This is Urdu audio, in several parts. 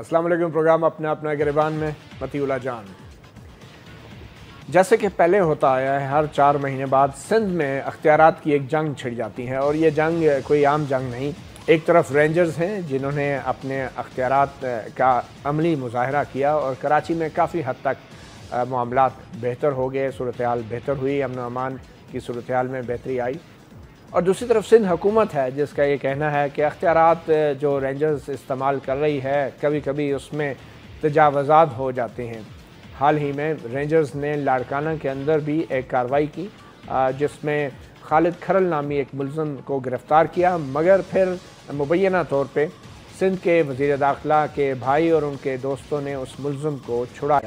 अस्सलाम वालेकुम। प्रोग्राम अपना अपना गिरबान में मतीउल्लाह जान। जैसे कि पहले होता आया है, हर 4 महीने बाद सिंध में अख्तियारात की एक जंग छिड़ जाती है और ये जंग कोई आम जंग नहीं। एक तरफ रेंजर्स हैं जिन्होंने अपने अख्तियारात का अमली मुजाहरा किया और कराची में काफ़ी हद तक मामलात बेहतर हो गए, सूरत हाल बेहतर हुई, अमन व अमान की सूरत हाल में बेहतरी आई। और दूसरी तरफ सिंध हुकूमत है जिसका ये कहना है कि अख्तियारात जो रेंजर्स इस्तेमाल कर रही है कभी कभी उसमें तजावज़ात हो जाते हैं। हाल ही में रेंजर्स ने लाड़काना के अंदर भी एक कार्रवाई की जिसमें खालिद खरल नामी एक मुलज़म को गिरफ़्तार किया, मगर फिर मुबैना तौर पे सिंध के वज़ीर दाखिला के भाई और उनके दोस्तों ने उस मुलज़म को छुड़ाया।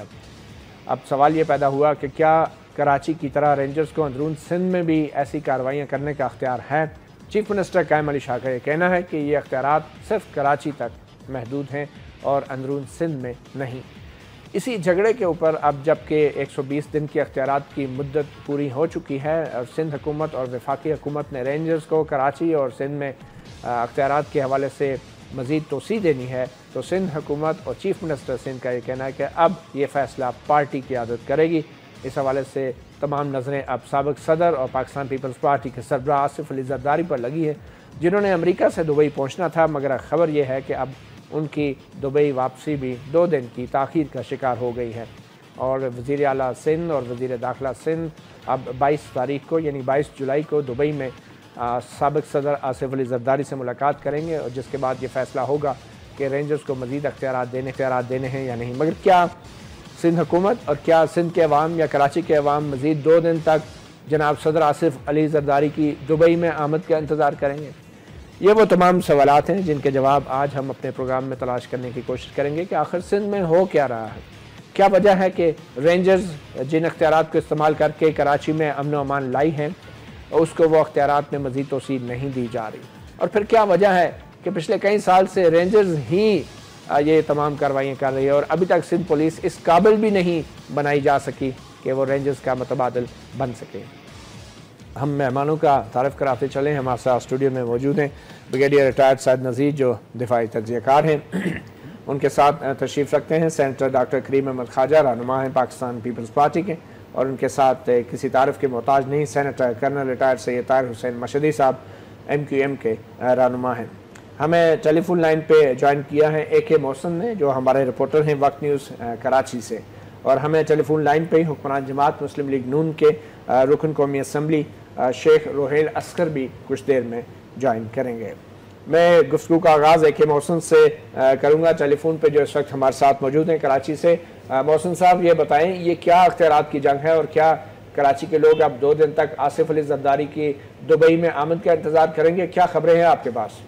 अब सवाल ये पैदा हुआ कि क्या कराची की तरह रेंजर्स को अंदरून सिंध में भी ऐसी कार्रवाइयाँ करने का अख्तियार है? चीफ मिनिस्टर कायम अली शाह का ये कहना है कि ये अख्तियारात सिर्फ कराची तक महदूद हैं और अंदरून सिंध में नहीं। इसी झगड़े के ऊपर अब जबकि 120 दिन की अख्तियारात की मुद्दत पूरी हो चुकी है और सिंध हुकूमत और वफाकी हुकूमत ने रेंजर्स को कराची और सिंध में अख्तियारात के हवाले से मज़ीद तोसी देनी है, तो सिंध हुकूमत और चीफ मिनिस्टर सिंध का ये कहना है कि अब ये फ़ैसला पार्टी क़यादत करेगी। इस हवाले से तमाम नज़रें अब साबिक़ सदर और पाकिस्तान पीपल्स पार्टी के सरबराह आसिफ अली ज़रदारी पर लगी है, जिन्होंने अमेरिका से दुबई पहुँचना था, मगर ख़बर यह है कि अब उनकी दुबई वापसी भी 2 दिन की ताख़ीर का शिकार हो गई है। और वज़ीर आला सिंध और वज़ीर दाखिला सिंध अब 22 तारीख को यानी 22 जुलाई को दुबई में साबिक़ सदर आसिफ अली ज़रदारी से मुलाकात करेंगे और जिसके बाद ये फ़ैसला होगा कि रेंजर्स को मज़ीद अख्तियारात देने हैं या नहीं। मगर क्या सिंध हुकूमत और क्या सिंध के अवाम या कराची के अवाम मज़ीद 2 दिन तक जनाब सदर आसिफ अली ज़रदारी की दुबई में आमद का इंतज़ार करेंगे? ये वो तमाम सवालात हैं जिनके जवाब आज हम अपने प्रोग्राम में तलाश करने की कोशिश करेंगे कि आखिर सिंध में हो क्या रहा है। क्या वजह है कि रेंजर्स जिन अख्तियारात को इस्तेमाल करके कराची में अमन व अमान लाई हैं उसको वो अख्तियारात में मज़ीद तोसी नहीं दी जा रही, और फिर क्या वजह है कि पिछले कई साल से रेंजर्स ही ये तमाम कार्रवाइयाँ कर रही है और अभी तक सिंध पुलिस इस काबिल भी नहीं बनाई जा सकी कि वो रेंजर्स का मुतबादिल बन सके। हम मेहमानों का तारफ़ कराते चले। हमारे साथ स्टूडियो में मौजूद हैं ब्रिगेडियर रिटायर्ड सैयद नज़ीर जो दिफाई तज्ज़ियाकार हैं, उनके साथ तशरीफ़ रखते हैं सेनेटर डॉक्टर करीम अहमद ख्वाजा, रहनुमा हैं पाकिस्तान पीपल्स पार्टी के, और उनके साथ किसी तारीफ़ के मोहताज नहीं senator colonel retired Syed Tahir Hussain Mashhadi sahab MQM के रहनुमा हैं। हमें टेलीफोन लाइन पे ज्वाइन किया है AK मोहसन ने जो हमारे रिपोर्टर हैं वक्त न्यूज़ कराची से, और हमें टेलीफोन लाइन पे ही हुक्मरान जमात मुस्लिम लीग नून के रुकन कौमी असम्बली शेख रोहेल असगर भी कुछ देर में ज्वाइन करेंगे। मैं गुफ्तगू का आगाज़ AK मोहसन से करूँगा टेलीफोन पे जो इस वक्त हमारे साथ मौजूद हैं कराची से। मोहसन साहब ये बताएं, ये क्या अख्तियारात की जंग है और क्या कराची के लोग अब 2 दिन तक आसिफ अली ज़रदारी की दुबई में आमद का इंतज़ार करेंगे? क्या खबरें हैं आपके पास?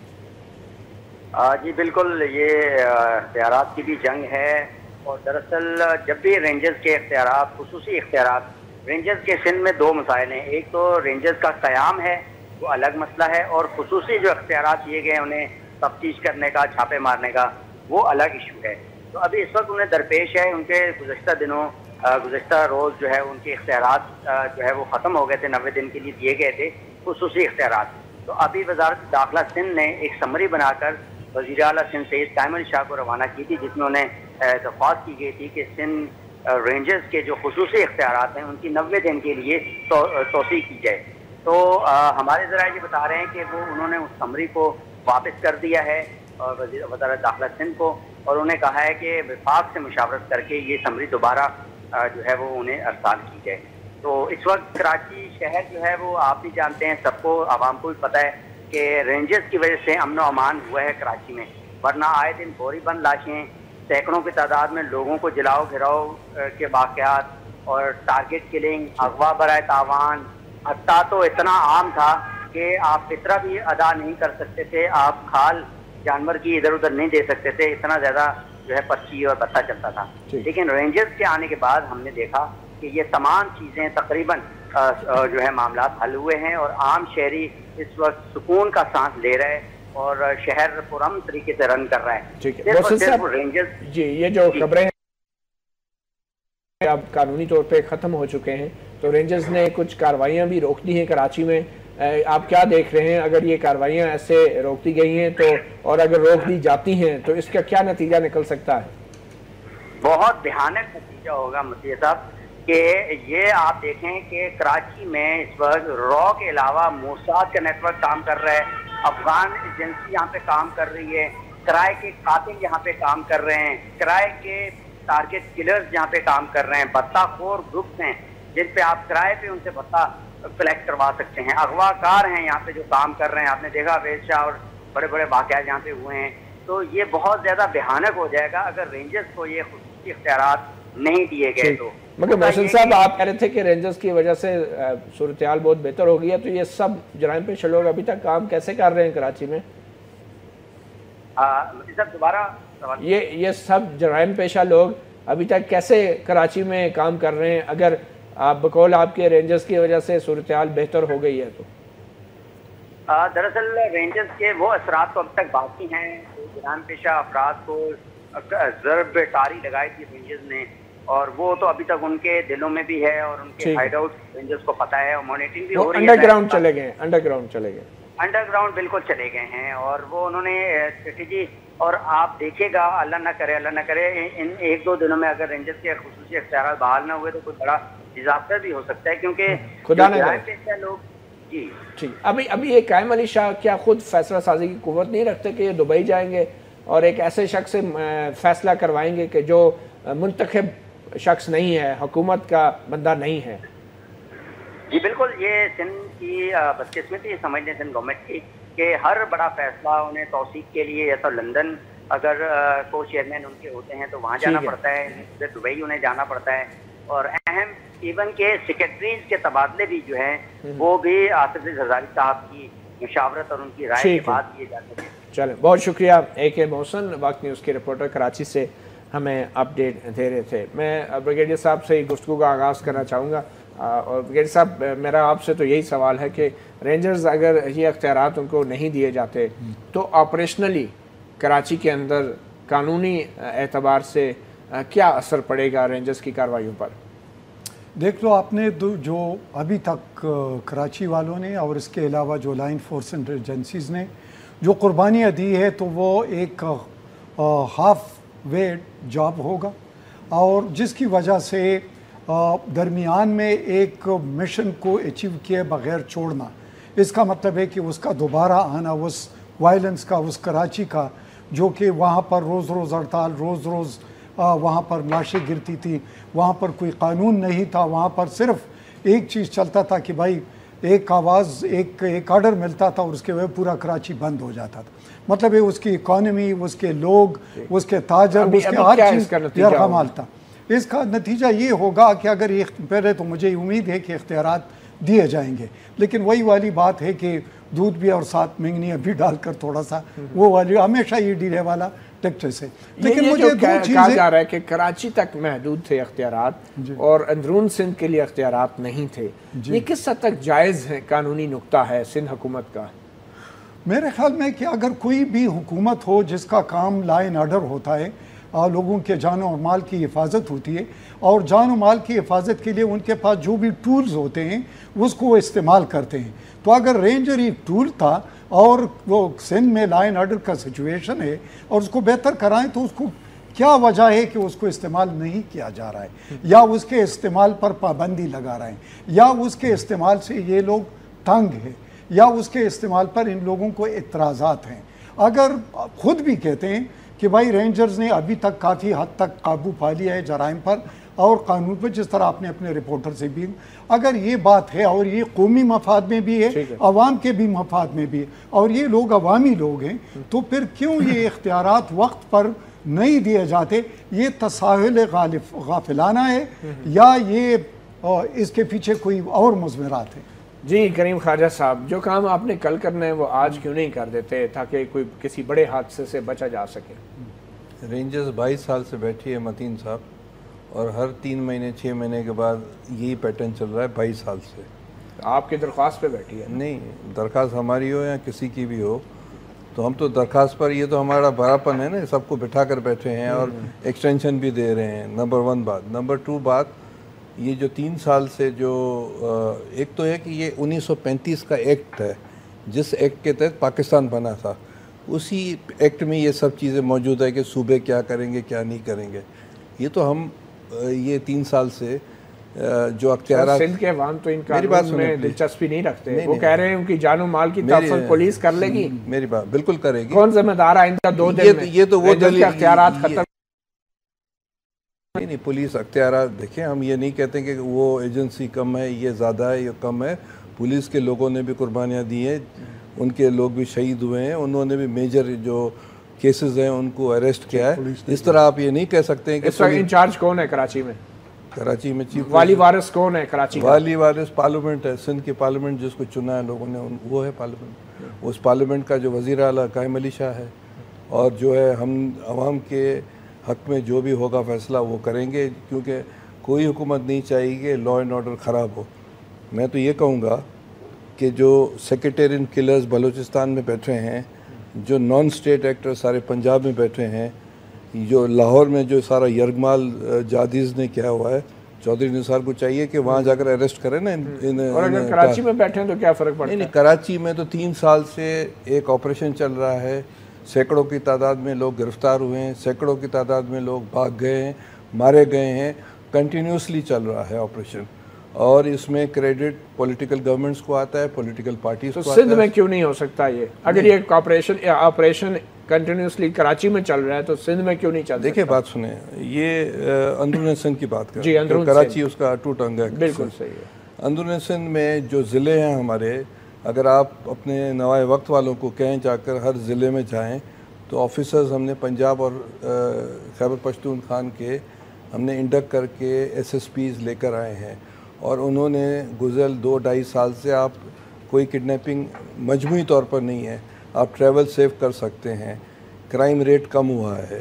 जी बिल्कुल, ये अख्तियारात की भी जंग है और दरअसल जब भी रेंजर्स के अख्तियारात, खुसूसी अख्तियारात, रेंजर्स के सिंध में 2 मसाइल हैं। एक तो रेंजर्स का क़याम है, वो अलग मसला है, और खुसूसी जो अख्तियारात दिए गए उन्हें तफ्तीश करने का, छापे मारने का, वो अलग इशू है। तो अभी इस वक्त उन्हें दरपेश है, उनके गुज़श्ता दिनों गुज़श्ता रोज़ जो है उनके इख्तियारात जो है वो ख़त्म हो गए थे, 90 दिन के लिए दिए गए थे खुसूसी इख्तियारात। तो अभी वज़ारत दाखिला सिंध ने एक समरी बनाकर वज़ीर आला सिंध सैयद कायम अली शाह को रवाना की थी, जिसमें उन्हें दरख्वास्त की गई थी कि सिंध रेंजर्स के जो खुसूसी इख्तियारात हैं उनकी 90 दिन के लिए तोसी की जाए। तो हमारे ज़राए ये बता रहे हैं कि वो उन्होंने उस समरी को वापस कर दिया है और वज़ारत दाखिला सिंध को, और उन्हें कहा है कि विफाक से मुशावरत करके ये समरी दोबारा जो है वो उन्हें अरसाल की जाए। तो इस वक्त कराची शहर जो है वो आप भी जानते हैं, सबको आवाम को भी पता है कि रेंजर्स की वजह से अमन व अमान हुआ है कराची में, वरना आए दिन बोरी बंद लाशें, सैकड़ों की तादाद में लोगों को जलाओ घिराव के वाक़यात और टारगेट किलिंग, अगवा बराए तावान, हत्ता तो इतना आम था कि आप फितरा भी अदा नहीं कर सकते थे, आप खाल जानवर की इधर उधर नहीं दे सकते थे, इतना ज़्यादा जो है पर्ची और बत्ता चलता था। लेकिन रेंजर्स के आने के बाद हमने देखा कि ये तमाम चीज़ें तकरीबन जो है मामलात हल हुए हैं और आम शहरी इस वक्त सुकून का सांस ले रहे हैं और शहर पुरअमन तरीके से रन कर रहा है। सिर्फ रेंजर्स जी, ये जो खबरें हैं अब कानूनी तौर पे ख़त्म हो चुके हैं, तो रेंजर्स ने कुछ कार्रवाइयाँ भी रोक दी हैं कराची में, آپ کیا دیکھ رہے ہیں اگر یہ کارروائیاں ایسے روک دی گئی ہیں تو، اور اگر روک دی جاتی ہیں تو اس کا کیا نتیجہ نکل سکتا ہے؟ بہت بھیانک نتیجہ ہوگا مسیح صاحب، کہ یہ آپ دیکھیں کہ کراچی میں اس وقت را کے علاوہ موساد کا نیٹ ورک کام کر رہا ہے، افغان ایجنسی یہاں پہ کام کر رہی ہے، کرائے کے قاتل یہاں پہ کام کر رہے ہیں، کرائے کے ٹارگٹ کلرز یہاں پہ کام کر رہے ہیں، بھتہ خور گروپس ہیں جن پہ آپ کرائے پہ ان سے بھتہ کلیکٹ کروا سکتے ہیں، اغوا کار ہیں یہاں پہ جو کام کر رہے ہیں، آپ نے دیکھا ویز شاہ اور بڑے بڑے واقعات یہاں پہ ہوئے ہیں۔ تو یہ بہت زیادہ بھیانک ہو جائے گا اگر رینجرز کو یہ خصوصی اختیارات نہیں دیے گئے تو۔ مگر محسن صاحب آپ کہہ رہے تھے کہ رینجرز کی وجہ سے صورتحال بہت بہتر ہو گئی ہے، تو یہ سب جرائم پیشہ لوگ ابھی تک کام کیسے کر رہے ہیں کراچی میں؟ صاحب دوبارہ یہ سب جرائم پیشہ لوگ ابھی تک کیسے کراچی میں کام کر رہے ہیں اگر بقول آپ کے رینجرز کی وجہ سے صورتحال بہتر ہو گئی ہے تو؟ دراصل رینجرز کے وہ اثرات تو اب تک باقی ہیں، جرائم پیشہ افراد کو ضرب ٹاری لگائی تھی رینجرز نے، اور وہ تو ابھی تک ان کے دلوں میں بھی ہے اور ان کے ہائیڈ آؤٹ رینجرز کو پتہ ہے، اور مانیٹرنگ بھی ہو رہی ہے۔ انڈر گراؤنڈ چلے گئے، انڈر گراؤنڈ بالکل چلے گئے ہیں، اور وہ انہوں نے اسٹریٹجی، اور آپ دیکھیے گا اللہ نہ کرے ان ایک دو دنوں میں اگر رینجرز کے خصوصی اختیارات بحال نہ ہوئے تو کوئی بڑا ڈیزاسٹر بھی ہو سکتا ہے، کیونکہ خدا نہ کرے لوگ جی ابھی یہ قائم علی شاہ کیا خود فیصلہ سازی کی قوت نہیں رکھتے کہ یہ دبئی جائیں گے اور ایک ایسے شخص سے فیصلہ کروائیں گے کہ جو منتخب شخص نہیں ہے، حکومت کا بندہ نہیں ہے؟ جی بالکل، یہ سندھ کی بدقسمتی سمجھ لیں سندھ گورنمنٹ کی کہ ہر بڑا فیصلہ انہیں توثیق کے لیے، یا تو لندن اگر کو چیئرمین ان کے ہوتے ہیں تو وہاں جانا پڑتا ہے، دبئی انہیں جانا پڑتا ہے، اور اہم ایون کے سیکرٹریز کے تبادلے بھی جو ہیں وہ بھی آصف ہزاری صاحب کی مشاورت اور ان کی رائے کے بعد کیے جاتے ہیں۔ چلیں، بہت شکریہ اے محسن، وقت نیوز کے رپورٹر کراچی سے ہمیں اپڈیٹ دے رہے تھے۔ میں بریگیڈیئر صاحب سے گفتگو کا آغاز کرنا چاہوں گا، اور بریگیڈیئر صاحب میرا آپ سے تو یہی سوال ہے کہ رینجرز اگر یہ اختیارات ان کو نہیں دیے جاتے تو آپریشنلی کراچی کے اندر قانونی اعتبار سے کیا اثر پڑے گا رینجرز کی کارروائیوں پر؟ دیکھ لو آپ نے جو ابھی تک کراچی والوں نے اور اس کے علاوہ جو لائن فورس ایجنسیز نے جو قربانیاں دی ہے، تو وہ ایک ہاف وے جاب ہوگا، اور جس کی وجہ سے درمیان میں ایک مشن کو اچیو کیے بغیر چھوڑنا، اس کا مطلب ہے کہ اس کا دوبارہ آنا، اس وائلنس کا، اس کراچی کا جو کہ وہاں پر روز روز ہڑتال، روز روز وہاں پر لاشیں گرتی تھی، وہاں پر کوئی قانون نہیں تھا، وہاں پر صرف ایک چیز چلتا تھا کہ بھائی ایک آواز، ایک آرڈر ملتا تھا اور اس کے بعد پورا کراچی بند ہو جاتا تھا۔ مطلب ہے اس کی اکانومی، اس کے لوگ، اس کے تاجر، اس کے ہر چیز یرغمال تھا۔ اس کا نتیجہ یہ ہوگا کہ اگر پہلے تو مجھے امید ہے کہ اختیارات دیے جائیں گے، لیکن وہی والی بات ہے کہ دودھ بھی اور ساتھ مینگنیاں بھی ڈال کر تھوڑا سا وہ والی ہمیشہ یہ ڈیلے والا ٹکٹ سے۔ لیکن مجھے کہا جا رہا ہے کہ کراچی تک محدود تھے اختیارات اور اندرون سندھ کے لیے اختیارات نہیں تھے، یہ کس حد تک جائز ہے، قانونی نقطہ ہے سندھ حکومت کا؟ میرے خیال میں کہ اگر کوئی بھی حکومت ہو جس کا کام لا اینڈ آرڈر ہوتا ہے، اور لوگوں کے جان و مال کی حفاظت ہوتی ہے، اور جان و مال کی حفاظت کے لیے ان کے پاس جو بھی ٹولز ہوتے ہیں اس کو وہ استعمال کرتے ہیں، تو اگر رینجر ایک ٹول تھا اور وہ سندھ میں لا اینڈ آرڈر کا سچویشن ہے اور اس کو بہتر کرائیں، تو اس کو کیا وجہ ہے کہ اس کو استعمال نہیں کیا جا رہا ہے، یا اس کے استعمال پر پابندی لگا رہے ہیں، یا اس کے استعمال سے یہ لوگ تنگ ہیں، یا اس کے استعمال پر ان لوگوں کو اعتراضات ہیں۔ اگر خود بھی کہتے ہیں کہ بھائی رینجرز نے ابھی تک کافی حد تک قابو پا لیا ہے جرائم پر اور قانون پر، جس طرح آپ نے اپنے رپورٹر سے بھی، اگر یہ بات ہے اور یہ قومی مفاد میں بھی ہے، عوام کے بھی مفاد میں بھی ہے، اور یہ لوگ عوامی لوگ ہیں، تو پھر کیوں یہ اختیارات وقت پر نہیں دیے جاتے؟ یہ تساہل غافلانہ ہے یا یہ اس کے پیچھے کوئی اور مضمرات ہیں؟ جی کریم خواجہ صاحب، جو کام آپ نے کل کرنا ہے وہ آج کیوں نہیں کر دیتے تاکہ کوئی کسی بڑے حادثے سے بچا جا سکے؟ رینجرز 22 سال سے بیٹھی ہے متین صاحب، اور ہر 3 مہینے 6 مہینے کے بعد یہی پیٹرن چل رہا ہے 22 سال سے۔ آپ کی درخواست پہ بیٹھی ہے؟ نہیں، درخواست ہماری ہو یا کسی کی بھی ہو، تو ہم تو درخواست پر، یہ تو ہمارا بڑاپن ہے نا، سب کو بٹھا کر بیٹھے ہیں اور ایکسٹینشن بھی دے رہے ہیں، نمبر 1 بات۔ نمبر 2 بات، یہ جو 3 سال سے جو ایک تو ہے کہ یہ 1935 کا ایکٹ ہے جس ایکٹ کے تحت پاکستان بنا تھا، اسی ایکٹ میں یہ سب چیزیں موجود ہے کہ صوبے کیا کریں گے کیا نہیں کریں گے. یہ تو ہم یہ 3 سال سے جو اختیارات سندھ کے عوام تو ان قانون میں دلچسپی نہیں رکھتے. وہ کہہ رہے ہیں ان کی جان و مال کی تحفظ پولیس کر لے گی. میری بات بالکل کرے گی. کون ذمہ دار آئندہ 2 دن میں یہ تو وہ کے اختیارات ختم. نہیں پولیس اختیارات دیکھیں، ہم یہ نہیں کہتے کہ وہ ایجنسی کم ہے، یہ زیادہ ہے، یہ کم ہے. پولیس کے لوگوں نے بھی قربانیاں دی ہیں، ان کے لوگ بھی شہید ہوئے ہیں، انہوں نے بھی میجر جو کیسز ہیں ان کو اریسٹ کیا ہے. اس طرح آپ یہ نہیں کہہ سکتے ہیں کہ اس وقت انچارج کون ہے کراچی میں؟ کراچی میں چیف والی وارث کون ہے کراچی کا؟ والی وارث پارلیمنٹ ہے، سندھ کی پارلیمنٹ جس کو چنا ہے لوگوں نے، وہ ہے پارلیمنٹ. اس پارلیمنٹ کا جو وزیر اعلیٰ قائم علی شاہ ہے، اور جو ہے ہم عوام کے حق میں جو بھی ہوگا فیصلہ وہ کریں گے، کیونکہ کوئی حکومت نہیں چاہیے کہ لا اینڈ آرڈر خراب ہو. میں تو یہ کہوں گا کہ جو سیکریٹیرین کلرز بلوچستان میں بیٹھے ہیں، جو نان اسٹیٹ ایکٹر سارے پنجاب میں بیٹھے ہیں، جو لاہور میں جو سارا یرغمال جادیز نے کیا ہوا ہے، چودھری نثار کو چاہیے کہ وہاں جا کر اریسٹ کریں نا. اور اگر کراچی میں بیٹھے ہیں تو کیا فرق پڑتا ہے؟ نہیں، کراچی میں تو 3 سال سے ایک آپریشن چل رہا ہے، سینکڑوں کی تعداد میں لوگ گرفتار ہوئے ہیں، سینکڑوں کی تعداد میں لوگ بھاگ گئے ہیں، مارے گئے ہیں. کنٹینیوسلی چل رہا ہے آپریشن، اور اس میں کریڈٹ پولیٹیکل گورنمنٹس کو آتا ہے، پولیٹیکل پارٹیز کو آتا ہے. سندھ میں کیوں نہیں ہو سکتا یہ؟ اگر یہ آپریشن کنٹینیوسلی کراچی میں چل رہا ہے تو سندھ میں کیوں نہیں چل رہا؟ دیکھیں بات سنیں، یہ اندرون سندھ کی بات کریں. جی، اندرون کراچی اس کا ٹو ٹنگ ہے. بالکل صحیح ہے. اندرون سندھ میں جو ضلع ہیں ہمارے، اگر آپ اپنے نوائے وقت والوں کو کہیں جا کر ہر ضلع میں جائیں تو آفیسرز ہم نے پنجاب اور خیبر پختونخوا کے ہم نے انڈکٹ کر کے ایس ایس پیز لے کر آئے ہیں، اور انہوں نے گزر 2-2.5 سال سے آپ کوئی کڈنیپنگ مجموعی طور پر نہیں ہے، آپ ٹریول سیو کر سکتے ہیں. کرائم ریٹ کم ہوا ہے،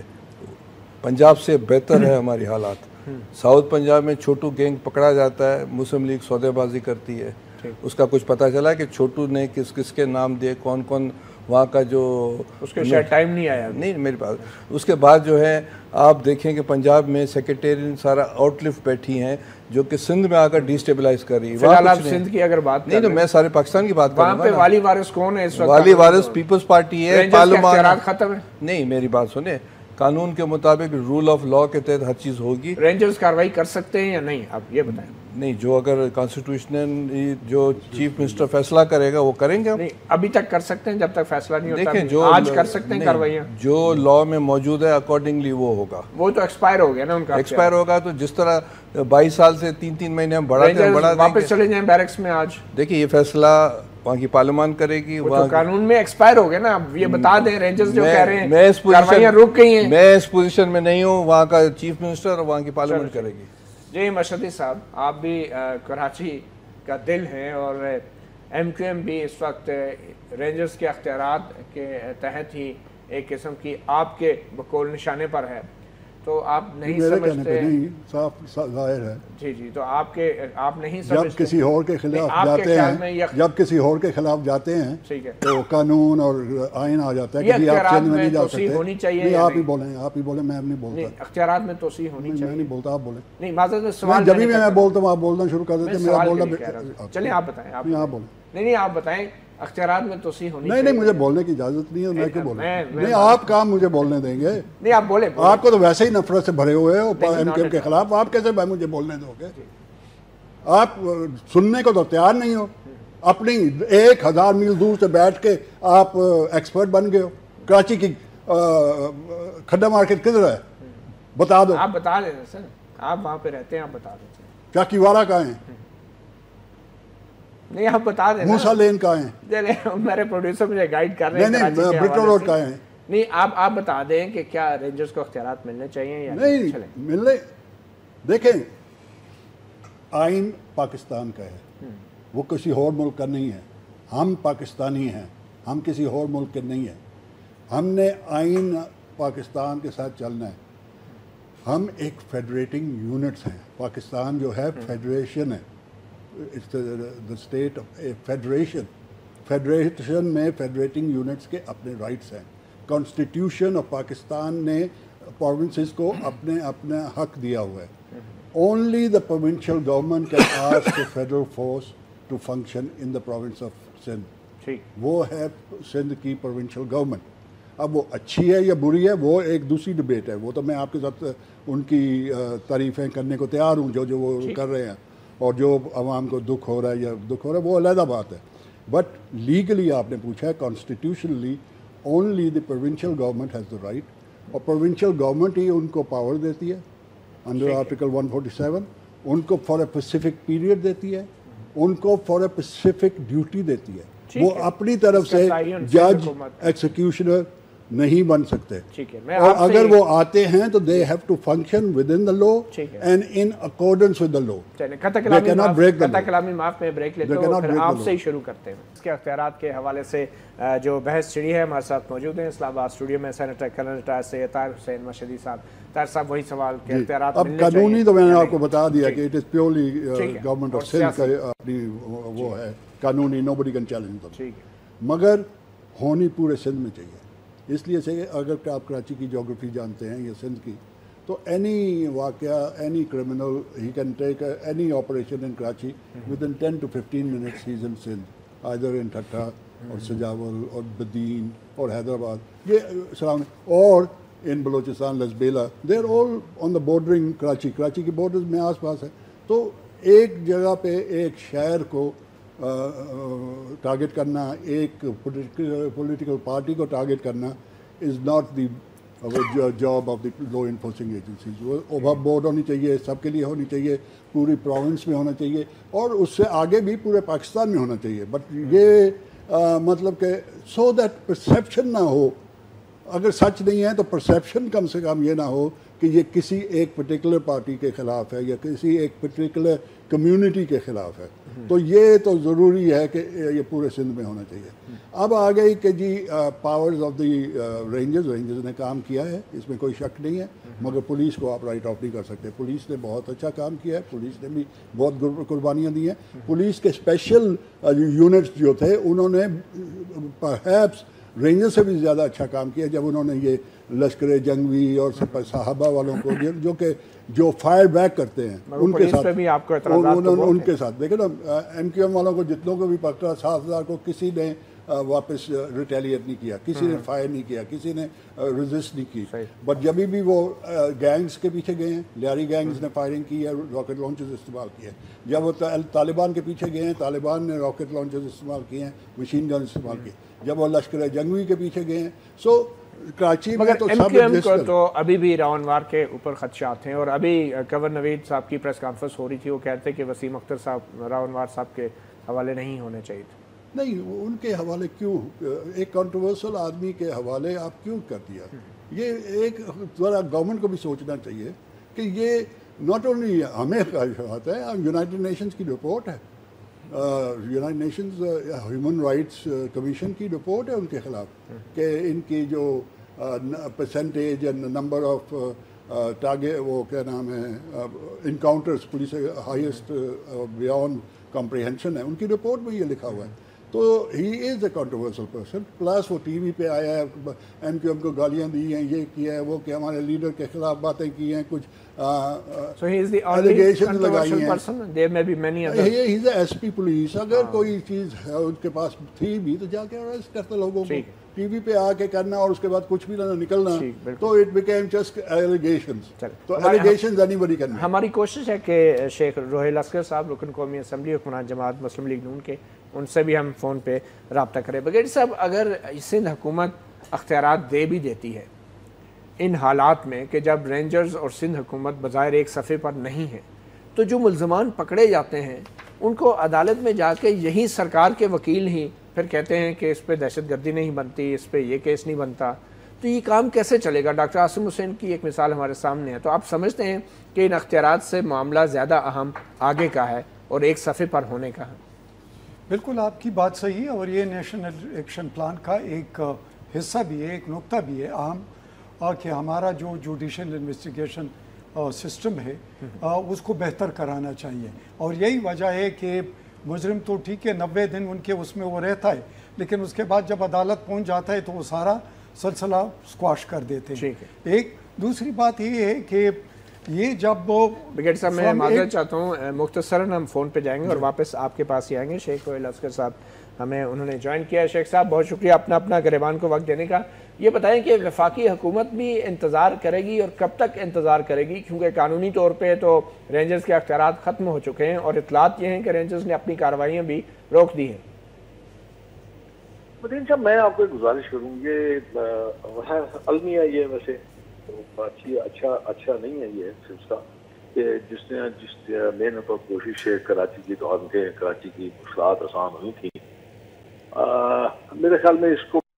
پنجاب سے بہتر ہے ہماری حالات. ساؤتھ پنجاب میں چھوٹو گینگ پکڑا جاتا ہے، مسلم لیگ سودے بازی کرتی ہے، اس کا کچھ پتہ چلا کہ چھوٹو نے کس کس کے نام دیے، کون کون وہاں کا جو اس کے شاید ٹائم نہیں آیا. نہیں میری بات. اس کے بعد جو ہے آپ دیکھیں کہ پنجاب میں سیکریٹیرین سارا آؤٹ لفٹ بیٹھی ہیں جو کہ سندھ میں آ کر ڈی سٹیبلائز کر رہی ہے. فی الحال آپ سندھ کی اگر بات نہیں تو میں سارے پاکستان کی بات کر رہا ہوں. وہاں پہ والی وارث کون ہے اس وقت؟ والی وارث پیپلز پارٹی ہے، پارلیمان ختم ہے. نہیں میری بات سنیں، قانون کے مطابق رول آف لا کے تحت ہر چیز ہوگی. رینجرز کارروائی کر سکتے ہیں یا نہیں، آپ یہ بتائیں. نہیں، جو اگر کانسٹیٹیوشنل جو چیف منسٹر فیصلہ کرے گا وہ کریں گے. نہیں ابھی تک کر سکتے ہیں جب تک فیصلہ نہیں ہوتا. دیکھیں جو آج کر سکتے ہیں کاروائیاں، جو لا میں موجود ہے اکارڈنگلی وہ ہوگا. وہ تو ایکسپائر ہو گیا نا ان کا. ایکسپائر ہوگا تو جس طرح 22 سال سے 3 مہینے ہم بڑھا دیں واپس چلے جائیں بیرکس میں. آج دیکھیں یہ فیصلہ وہاں کی پارلیمان کرے گی. وہ تو قانون میں ایکسپائر ہو گیا نا. اب یہ بتا دیں رینجرز جو کہہ رہے ہیں کاروائیاں رک گئی ہیں. میں اس پوزیشن میں نہیں ہوں، وہاں کا چیف منسٹر اور وہاں کی پارلیمنٹ کرے گی. جی مشہدی صاحب، آپ بھی کراچی کا دل ہیں، اور ایم کیو ایم بھی اس وقت رینجرز کے اختیارات کے تحت ہی ایک قسم کی آپ کے بقول نشانے پر ہے. تو آپ نہیں سمجھتے؟ نہیں، صاف ظاہر ہے. جی تو آپ نہیں سمجھتے جب کسی اور کے خلاف جاتے ہیں، جب کسی اور کے خلاف جاتے ہیں تو قانون اور آئین آ جاتا ہے کہ آپ چینج میں نہیں جا سکتے. ہونی چاہیے. نہیں، آپ ہی بولیں، میں نہیں بولتا. اختیارات میں توسیع ہونی چاہیے. میں نہیں بولتا، آپ بولیں. نہیں معذرت سوال جب بھی میں بولتا ہوں آپ بولنا شروع کر دیتے. میرا بولنا چلیں آپ بتائیں. آپ بولیں. نہیں آپ بتائیں اختیارات میں توسیع ہونی چاہیے. نہیں مجھے بولنے کی اجازت نہیں ہے. میں کیوں بولوں؟ نہیں، آپ کام مجھے بولنے دیں گے. نہیں آپ بولیں. آپ کو تو ویسے ہی نفرت سے بھرے ہوئے ہو ایم کیو ایم کے خلاف. آپ کیسے مجھے بولنے دو گے؟ آپ سننے کو تو تیار نہیں ہو. اپنی 1000 میل دور سے بیٹھ کے آپ ایکسپرٹ بن گئے ہو. کراچی کی کھڈا مارکیٹ کدھر ہے بتا دو. آپ بتا دیں سر، آپ وہاں پہ رہتے ہیں، آپ بتا دیں. چاکی والا کہاں ہیں؟ نہیں آپ بتا دیں. موسیٰ لین کہاں ہیں؟ میرے پروڈیوسر مجھے گائیڈ کر رہے ہیں. نہیں بٹرو روڈ کہاں ہیں؟ نہیں آپ بتا دیں کہ کیا رینجرز کو اختیارات ملنے چاہیے یا نہیں ملنے. دیکھیں آئین پاکستان کا ہے، وہ کسی اور ملک کا نہیں ہے. ہم پاکستانی ہیں، ہم کسی اور ملک کے نہیں ہیں. ہم نے آئین پاکستان کے ساتھ چلنا ہے. ہم ایک فیڈریٹنگ یونٹس ہیں. پاکستان جو ہے فیڈریشن ہے. It's the state of a federation. Federation میں فیڈریٹنگ یونٹس کے اپنے رائٹس ہیں. کانسٹیٹیوشن آف پاکستان نے پروونسز کو اپنا حق دیا ہوا ہے، only the provincial government can ask the federal force to function in the province of Sindh. ठीक, वो है सिंध की प्रोविंशियल गवर्नमेंट. अब वो अच्छी है या बुरी है वो एक दूसरी डिबेट है. वो तो मैं आपके साथ उनकी तारीफ़ें करने को तैयार हूँ जो वो कर रहे हैं, और जो आवाम को दुख हो रहा है या दुख हो रहा है वो अलग बात है. बट लीगली आपने पूछा है, constitutionally only the provincial government has the right, और प्रोविंशियल गवर्नमेंट ही उनको पावर देती है अंडर आर्टिकल 147, उनको फॉर ए स्पेसिफिक पीरियड देती है, उनको फॉर ए स्पेसिफिक ड्यूटी देती है. वो अपनी तरफ से जज एक्सिक्यूशनर नहीं बन सकते. और अगर वो आते हैं तो they have to function within the law and in accordance with the law. कलामी माफ में ब्रेक लेते हैं, फिर आपसे ही शुरू करते हैं. इसके अख्तियारात के हवाले से जो बहस छिड़ी है, हमारे साथ मौजूद हैं इस्लामाबाद स्टूडियो में senator colonel retired Syed Tahir Hussain Mashhadi sahab. Tahir साहब, वही सवाल के अख्तियारात अब कानूनी तो मैंने आपको बता दिया कि it is purely government of Sindh का अपनी वो है कानूनी, नोबडी कैन चैलेंज देम. मगर होनी पूरे सिंध में चाहिए. इसलिए से अगर आप कराची की जोग्राफी जानते हैं या सिंध की, तो एनी वाकया, any criminal, he can take any operation in Karachi within 10 to 15 minutes he is in Sindh, either in Thatta और सजावल और बदीन और हैदराबाद, ये सराउंडिंग, और in Balochistan Lasbela, they are all on the bordering Karachi. Karachi की बॉर्डर्स में आस पास है. तो एक जगह पे एक शहर को टारगेट करना, एक पॉलिटिकल पार्टी को टारगेट करना is not the job of the law enforcing agencies. वो ओवर बोर्ड होनी चाहिए, सबके लिए होनी चाहिए, पूरी प्रोविंस में होना चाहिए, और उससे आगे भी पूरे पाकिस्तान में होना चाहिए. बट ये मतलब कि सो दैट परसेप्शन ना हो, अगर सच नहीं है तो परसेप्शन कम से कम ये ना हो कि ये किसी एक पर्टिकुलर पार्टी के ख़िलाफ़ है या किसी एक पर्टिकुलर कम्युनिटी के ख़िलाफ़ है. तो ये तो ज़रूरी है कि ये पूरे सिंध में होना चाहिए. अब आ गई कि जी पावर्स ऑफ द रेंजर्स ने काम किया है, इसमें कोई शक नहीं है, मगर पुलिस को आप राइट ऑफ नहीं कर सकते. पुलिस ने बहुत अच्छा काम किया है, पुलिस ने भी बहुत कुर्बानियाँ दी हैं. पुलिस के स्पेशल यूनिट्स जो थे उन्होंने परहैप्स रेंजर से भी ज़्यादा अच्छा काम किया जब उन्होंने ये लश्कर जंगवी और साहबा वालों को जो फायर बैक करते हैं उनके साथ भी आपको उनके साथ देखे ना, MQM वालों को जितनों को भी पकड़ा, 7,000 को किसी ने वापस रिटेलिएट नहीं किया, किसी ने फायर नहीं किया, किसी ने रेजिस्ट नहीं की. बट जब भी वो गैंग्स के पीछे गए हैं, लियारी गैंग्स ने फायरिंग की है, रॉकेट लॉन्चर्स इस्तेमाल किए. जब वो तालिबान के पीछे गए हैं, तालिबान ने रॉकेट लॉन्चर्स इस्तेमाल किए हैं, मशीन गन इस्तेमाल किए. जब वो लश्कर जंगवी के पीछे गए हैं. सो कराची में तो MQM को तो अभी भी रावनवार के ऊपर खदशात हैं, और अभी कंवर नवीद साहब की प्रेस कॉन्फ्रेंस हो रही थी, वो कहते कि वसीम अख्तर साहब रावनवार साहब के हवाले नहीं होने चाहिए थे. नहीं, उनके हवाले क्यों, एक कंट्रोवर्शियल आदमी के हवाले आप क्यों कर दिया? ये एक ज़रा गवर्नमेंट को भी सोचना चाहिए कि ये नॉट ओनली हमें आता है, यूनाइटेड नेशंस की रिपोर्ट है, United Nations Human Rights Commission की रिपोर्ट है उनके खिलाफ कि इनकी जो percentage and number of target, वो क्या नाम है, encounters police highest beyond comprehension है, उनकी रिपोर्ट में ये लिखा हुआ है. तो he is a controversial person. Plus वो टीवी पे आया है, MQM को गालियाँ दी हैं, ये किया है, वो क्या हमारे लीडर के खिलाफ बातें की हैं, कुछ एलिगेशन लगाई हैं. He is SP police. अगर कोई चीज़ है उनके पास थी भी तो जाके अरेस्ट करते लोगों को. टीवी पे आके करना और उसके बाद कुछ भी ना निकलना, तो इट बिकेम जस्ट एलिगेशंस. तो एलिगेशंस एनीबॉडी कैन. हमारी कोशिश है कि शेख रोहिल असगर साहब, रुकन कौमी असम्बली हुक्मरान जमात मुस्लिम लीग नून के, उनसे भी हम फ़ोन पे रब्ता करें. बगैर साहब, अगर सिंध हुकूमत अख्तियारात दे भी देती है इन हालात में कि जब रेंजर्स और सिंध हुकूमत बज़ाहिर एक सफ़े पर नहीं है, तो जो मुल्ज़मान पकड़े जाते हैं उनको अदालत में जाके यही सरकार के वकील ही फिर कहते हैं कि इस पर दहशतगर्दी नहीं बनती, इस पर ये केस नहीं बनता, तो ये काम कैसे चलेगा? डॉक्टर आसिम हुसैन की एक मिसाल हमारे सामने है. तो आप समझते हैं कि इन अख्तियारात से मामला ज़्यादा अहम आगे का है और एक सफ़े पर होने का है? बिल्कुल आपकी बात सही है, और ये नेशनल एक्शन प्लान का एक हिस्सा भी है, एक नुक्ता भी है अहम, कि हमारा जो जुडिशल इन्वेस्टिगेशन सिस्टम है उसको बेहतर कराना चाहिए. और यही वजह है कि मुजरिम तो ठीक है 90 दिन उनके उसमें वो रहता है, लेकिन उसके बाद जब अदालत पहुंच जाता है तो वो सारा सिलसिला स्क्वाश कर देते हैं. एक दूसरी बात ये है कि یہ جب وہ بریگیڈ صاحب میں معذرت چاہتا ہوں، مختصراً ہم فون پہ جائیں گے اور واپس آپ کے پاس ہی آئیں گے. شیخ وائل اسکر صاحب ہمیں انہوں نے جوائن کیا ہے. شیخ صاحب بہت شکریہ اپنا اپنا گریبان کو وقت دینے کا. یہ بتائیں کہ وفاقی حکومت بھی انتظار کرے گی اور کب تک انتظار کرے گی؟ کیونکہ قانونی طور پہ تو رینجرز کے اختیارات ختم ہو چکے ہیں اور اطلاعات یہ ہیں کہ رینجرز نے اپنی کارروائیاں بھی روک دی ہیں. مدین صاحب میں آپ کو گزارش کروں، یہ المیہ یہ ویسے اچھا نہیں ہے یہ سلسلہ کہ جس میں تو کوشش ہے کراچی کی تو کراچی کی مشکلات آسان ہوئی تھی. میرے خیال میں اس کو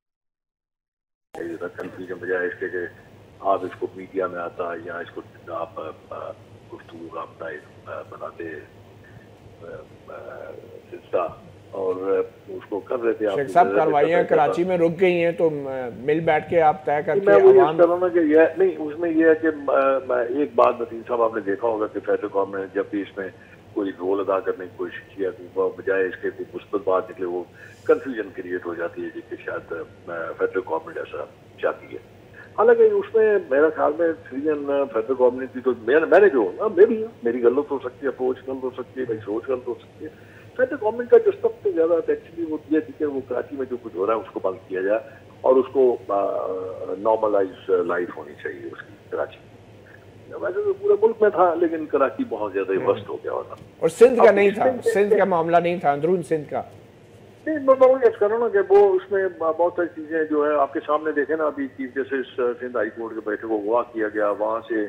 کنفیوژن بجائے اس کے کہ آپ اس کو میڈیا میں آتا یا اس کو آپ گفتگو کا اپنا بناتے سلسلہ اور اس کو کر رہے تھے. شیخ صاحب کاروائیاں کراچی میں رک گئی ہیں تو مل بیٹھ کے آپ طے کر کے میں وہ یہ کر رہا ہوں کہ یہ نہیں، اس میں یہ ہے کہ ایک بات متین صاحب آپ نے دیکھا ہوگا کہ فیڈرل گورنمنٹ جب بھی اس میں کوئی رول ادا کرنے کی کوشش کیا تو بجائے اس کے کوئی مثبت بات نکلے وہ کنفیوژن کریٹ ہو جاتی ہے کہ شاید فیڈرل گورنمنٹ ایسا چاہتی ہے. حالانکہ اس میں میرا خیال میں سیرین فیڈرل گورنمنٹ کی تو میں نے جو میری غلط ہو سکتی ہے، اپروچ غلط ہو سکتی ہے، میری سوچ غلط ہو سکتی ہے. فیڈرل گورنمنٹ کا جو سب سے زیادہ ایکچولی وہ یہ تھی کہ وہ کراچی میں جو کچھ ہو رہا ہے اس کو بند کیا جائے اور اس کو نارملائز لائف ہونی چاہیے اس کی کراچی. ویسے تو پورے ملک میں تھا لیکن کراچی بہت زیادہ وسط ہو گیا ہوتا. اور سندھ کا نہیں تھا، سندھ کا معاملہ نہیں تھا، اندرون سندھ کا نہیں. میں یہ کر رہا ہوں نا کہ وہ اس میں بہت ساری چیزیں جو ہے آپ کے سامنے دیکھیں نا. ابھی chief justice Sindh high court کے بیٹھے کو اغوا کیا گیا، وہاں سے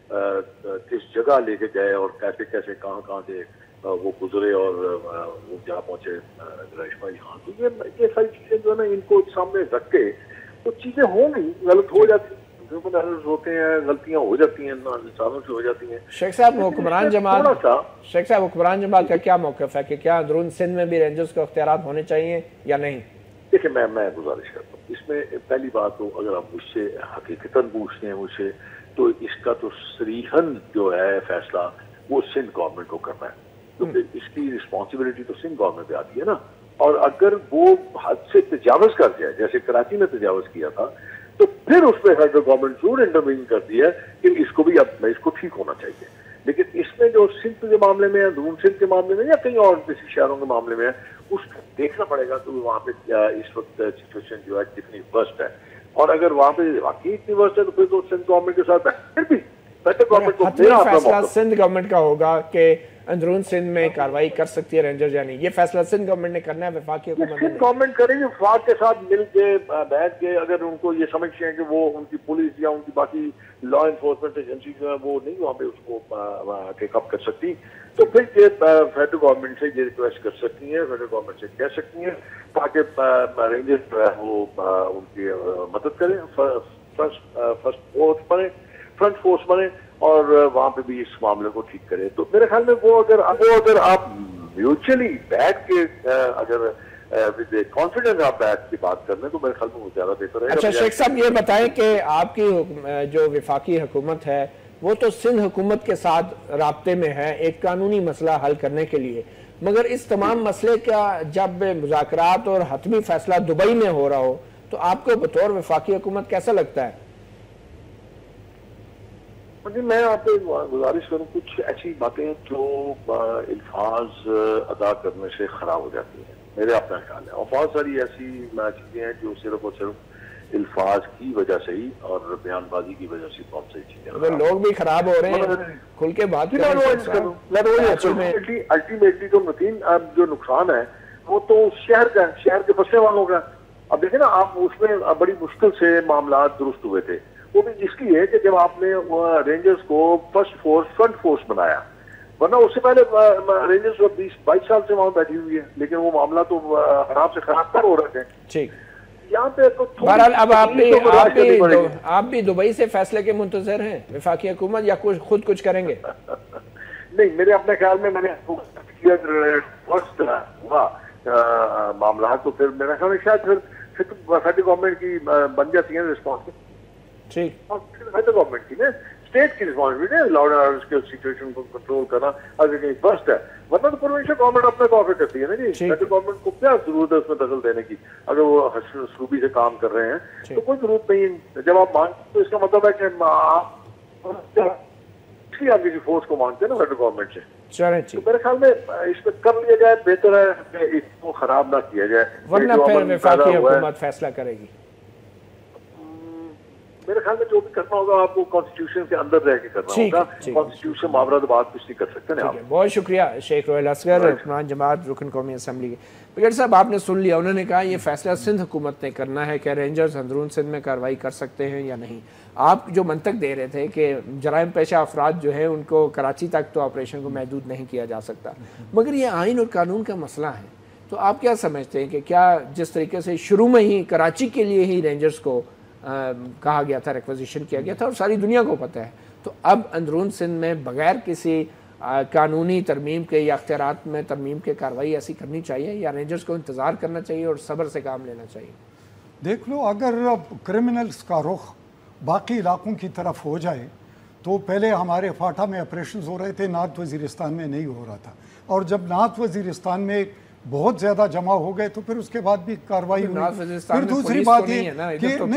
کس جگہ لے کے گئے اور کیسے کہاں سے وہ گزرے اور وہ جہاں پہنچے ریشما جی. ہاں تو یہ ساری چیزیں جو ہے نا ان کو سامنے رکھ کے تو چیزیں ہوں گی، غلط ہو جاتی ہیں، ہوتے ہیں، غلطیاں ہو جاتی ہیں، انسانوں سے ہو جاتی ہیں. شیخ صاحب حکمران جماعت کا کیا موقف ہے کہ کیا اندرون سندھ میں بھی رینجرز کو اختیارات ہونے چاہیے یا نہیں؟ دیکھیں میں گزارش کرتا ہوں اس میں پہلی بات تو اگر آپ مجھ سے حقیقتاً پوچھتے ہیں مجھ سے تو اس کا تو صریحاً جو ہے فیصلہ وہ سندھ گورنمنٹ کو کرنا ہے کیونکہ اس کی رسپانسبلٹی تو سندھ گورنمنٹ پہ آتی ہے نا. اور اگر وہ حد سے تجاوز کر جائے جیسے کراچی میں تجاوز کیا تھا تو پھر اس پہ فیڈرل گورنمنٹ ضرور انٹروین کرتی ہے کہ اس کو بھی اب اس کو ٹھیک ہونا چاہیے. لیکن اس میں جو سندھ کے معاملے میں اندرون سندھ کے معاملے میں یا کہیں اور کسی شہروں کے معاملے میں اس کو دیکھنا پڑے گا کہ وہاں پہ کیا اس وقت سچویشن جو ہے کتنی ورسٹ ہے. اور اگر وہاں پہ واقعی اتنی ورسٹ ہے تو پھر تو سندھ گورنمنٹ کے ساتھ پھر بھی فیڈرل گورنمنٹ کو فیصلہ سندھ گورنمنٹ کا ہوگا کہ اندرون سندھ میں کاروائی کر سکتی ہے رینجر یا نہیں. یہ فیصلہ سندھ گورنمنٹ نے کرنا ہے، وفاقی حکومت سندھ گورنمنٹ کرے گی وفاق کے ساتھ مل کے بیٹھ کے. اگر ان کو یہ سمجھتے ہیں کہ وہ ان کی پولیس یا ان کی باقی لا انفورسمنٹ ایجنسی جو ہے وہ نہیں وہاں پہ اس کو ٹیک اپ کر سکتی تو پھر یہ فیڈرل گورنمنٹ سے یہ ریکویسٹ کر سکتی ہیں، فیڈرل گورنمنٹ سے کہہ سکتی ہیں تاکہ رینجر جو ہے وہ ان کی مدد کریں، فرنٹ فورس بنے اور وہاں پہ بھی اس معاملے کو ٹھیک کرے. تو میرے خیال میں وہ اگر آپ میوچلی بیٹھ کے اگر کانفیڈنس آپ بیٹھ کے بات کر لیں تو میرے خیال میں وہ زیادہ بہتر ہے. اچھا شیخ صاحب یہ بتائیں کہ آپ کی جو وفاقی حکومت ہے وہ تو سندھ حکومت کے ساتھ رابطے میں ہے ایک قانونی مسئلہ حل کرنے کے لیے، مگر اس تمام مسئلے کا جب مذاکرات اور حتمی فیصلہ دبئی میں ہو رہا ہو تو آپ کو بطور وفاقی حکومت کیسا لگتا ہے؟ میں آپ کو گزارش کروں کچھ ایسی باتیں جو الفاظ ادا کرنے سے خراب ہو جاتی ہیں میرے اپنا خیال ہے، اور بہت ساری ایسی چیزیں ہیں جو صرف اور صرف الفاظ کی وجہ سے ہی اور بیان بازی کی وجہ سے بہت ساری چیزیں لوگ بھی خراب ہو رہے ہیں. کھل کے بات الٹیمیٹلی تو متین جو نقصان ہے وہ تو شہر کے بسنے والوں کا. اب دیکھیں نا آپ اس میں بڑی مشکل سے معاملات درست ہوئے تھے، وہ بھی اس لیے کہ جب آپ نے رینجرز کو فرنٹ فورس بنایا، ورنہ اس سے پہلے رینجرز 20-22 سال سے وہاں بیٹھی ہوئی ہے لیکن وہ معاملہ تو خراب سے خراب پر ہو رہے تھے. یہاں پہ تو بہرحال اب آپ بھی دبئی سے فیصلے کے منتظر ہیں وفاقی حکومت یا خود کچھ کریں گے؟ نہیں، میرے اپنے خیال میں نے ہوا معاملات تو پھر میرا خیال ہے شاید پھر فیڈرل گورنمنٹ کی بن جاتی ہیں رسپانس. ٹھیک، فیڈرل گورنمنٹ کی نا اسٹیٹ کی رسپانسبلٹی ہے لاء اینڈ آرڈر کے سچویشن کو کنٹرول کرنا اگر کہیں فرسٹ ہے، ورنہ تو پروونشل گورنمنٹ اپنے طور پہ کرتی ہے نا جی. فیڈرل گورنمنٹ کو کیا ضرورت ہے اس میں دخل دینے کی؟ اگر وہ حسن اسلوبی سے کام کر رہے ہیں تو کوئی ضرورت نہیں. جب آپ مانگتے تو اس کا مطلب ہے کہ اس لیے آپ کسی فورس کو مانگتے ہیں نا فیڈرل گورنمنٹ سے. چلیں تو میرے خیال میں اس پہ کر لیا جائے بہتر ہے کہ اس کو خراب نہ کیا جائے. ورنہ پھر وفاقی حکومت فیصلہ کرے گی. میرے خیال میں جو بھی کرنا ہوگا آپ کو کانسٹیٹیوشن کے اندر رہ کے کرنا ہوگا. کانسٹیٹیوشن معاملات بات کچھ نہیں کر سکتے نا آپ. بہت شکریہ شیخ روحیل اصغر رکن جماعت رکن قومی اسمبلی کے. بگڑ صاحب آپ نے سن لیا, انہوں نے کہا یہ فیصلہ سندھ حکومت نے کرنا ہے کہ رینجرز اندرون سندھ میں کارروائی کر سکتے ہیں یا نہیں. آپ جو منطق دے رہے تھے کہ جرائم پیشہ افراد جو ہیں ان کو کراچی تک تو آپریشن کو محدود نہیں کیا جا سکتا, مگر یہ آئین اور قانون کا مسئلہ ہے. تو آپ کیا سمجھتے ہیں کہ کیا جس طریقے سے شروع میں ہی کراچی کے لیے ہی رینجرز کو کہا گیا تھا, ریکوزیشن کیا گیا تھا اور ساری دنیا کو پتہ ہے, تو اب اندرون سندھ میں بغیر کسی قانونی ترمیم کے یا اختیارات میں ترمیم کے کارروائی ایسی کرنی چاہیے یا رینجرز کو انتظار کرنا چاہیے اور صبر سے کام لینا چاہیے؟ دیکھ لو, اگر کرمنلز کا رخ باقی علاقوں کی طرف ہو جائے تو پہلے ہمارے فاٹا میں آپریشنز ہو رہے تھے, نارتھ وزیرستان میں نہیں ہو رہا تھا, اور جب نارتھ وزیرستان میں بہت زیادہ جمع ہو گئے تو پھر اس کے بعد بھی کارروائی ہوئی. پھر دوسری بات یہ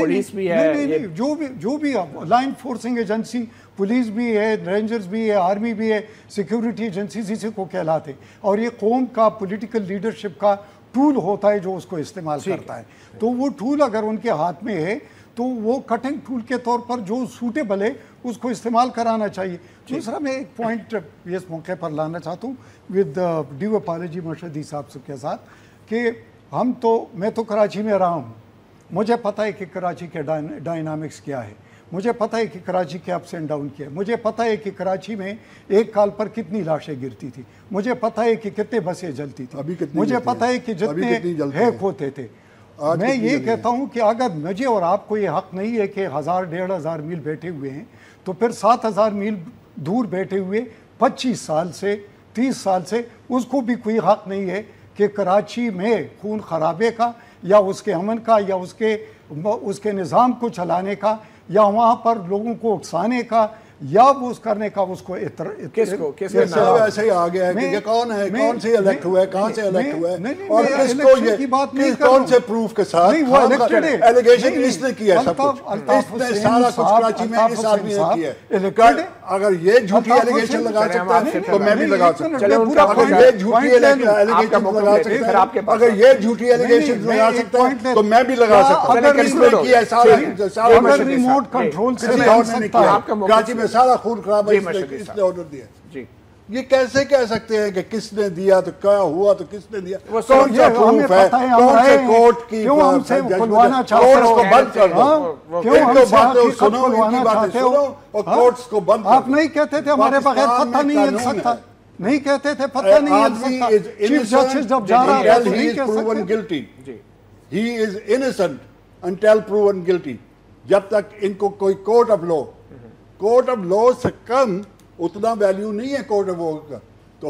کہ جو بھی لائن فورسنگ ایجنسی, پولیس بھی ہے, رینجرز بھی ہے, آرمی بھی ہے, سیکیورٹی ایجنسیز اسی کو کہلاتے, اور یہ قوم کا پولیٹیکل لیڈرشپ کا ٹول ہوتا ہے جو اس کو استعمال کرتا ہے. تو وہ ٹول اگر ان کے ہاتھ میں ہے تو وہ کٹنگ ٹول کے طور پر جو سوٹیبل ہے اس کو استعمال کرانا چاہیے. دوسرا میں ایک پوائنٹ اس موقع پر لانا چاہتا ہوں ود ڈیو اپالوجی مرشدی صاحب کے ساتھ, کہ میں تو کراچی میں رہا ہوں, مجھے پتہ ہے کہ کراچی کے ڈائنامکس کیا ہے, مجھے پتہ ہے کہ کراچی کے اپس اینڈ ڈاؤن کیا ہے, مجھے پتہ ہے کہ کراچی میں ایک کال پر کتنی لاشیں گرتی تھی, مجھے پتہ ہے کہ کتنے بسیں جلتی تھیں, مجھے پتہ ہے کہ جتنے ہیک ہوتے تھے. میں یہ کہتا ہوں کہ اگر مجھے اور آپ کو یہ حق نہیں ہے کہ 1000-1500 میل بیٹھے ہوئے ہیں, تو پھر 7000 میل دور بیٹھے ہوئے 25 سال سے 30 سال سے اس کو بھی کوئی حق نہیں ہے کہ کراچی میں خون خرابے کا یا اس کے امن کا یا اس کے نظام کو چلانے کا یا وہاں پر لوگوں کو اکسانے کا یا وہ اس کرنے کا اس کو ایسے ہی آ گیا ہے کہ یہ کون ہے, کون سے الیکٹ ہوا ہے, کہاں سے الیکٹ ہوا ہے, اور کس کو یہ کون سے پروف کے ساتھ ایلیگیشن اس نے کیا, سب کچھ اس نے سارا کچھ کراچی میں اس آدمی نے کیا ہے. اگر یہ جھوٹی ایلیگیشن لگا سکتا ہے تو میں بھی لگا سکتا ہوں, اگر یہ جھوٹی ایلیگیشن لگا سکتا ہے, اگر یہ جھوٹی ایلیگیشن لگا سکتا ہے تو میں بھی لگا سکتا ہوں. اگر اس نے کیا سارا ریموٹ کنٹرول سے کراچی میں سارا خون خراب ہے, اس نے آرڈر دیا. یہ کیسے کہہ سکتے ہیں کہ کس نے دیا, تو کیا ہوا, تو کس نے دیا, کون سا پروف ہے, کون سے کورٹ کی کورٹس کو بند کر دو, کورٹس کو بند. آپ نہیں کہتے تھے ہمارے بغیر فتح نہیں ہل سکتا, نہیں کہتے تھے فتح نہیں ہل سکتا, چیف جسٹس جب جا رہا ہے نہیں کہہ سکتے. He is innocent until proven guilty. جب تک ان کو کوئی کورٹ آف لا سے کم اتنا ویلیو نہیں ہے کورٹ آف لا کا. تو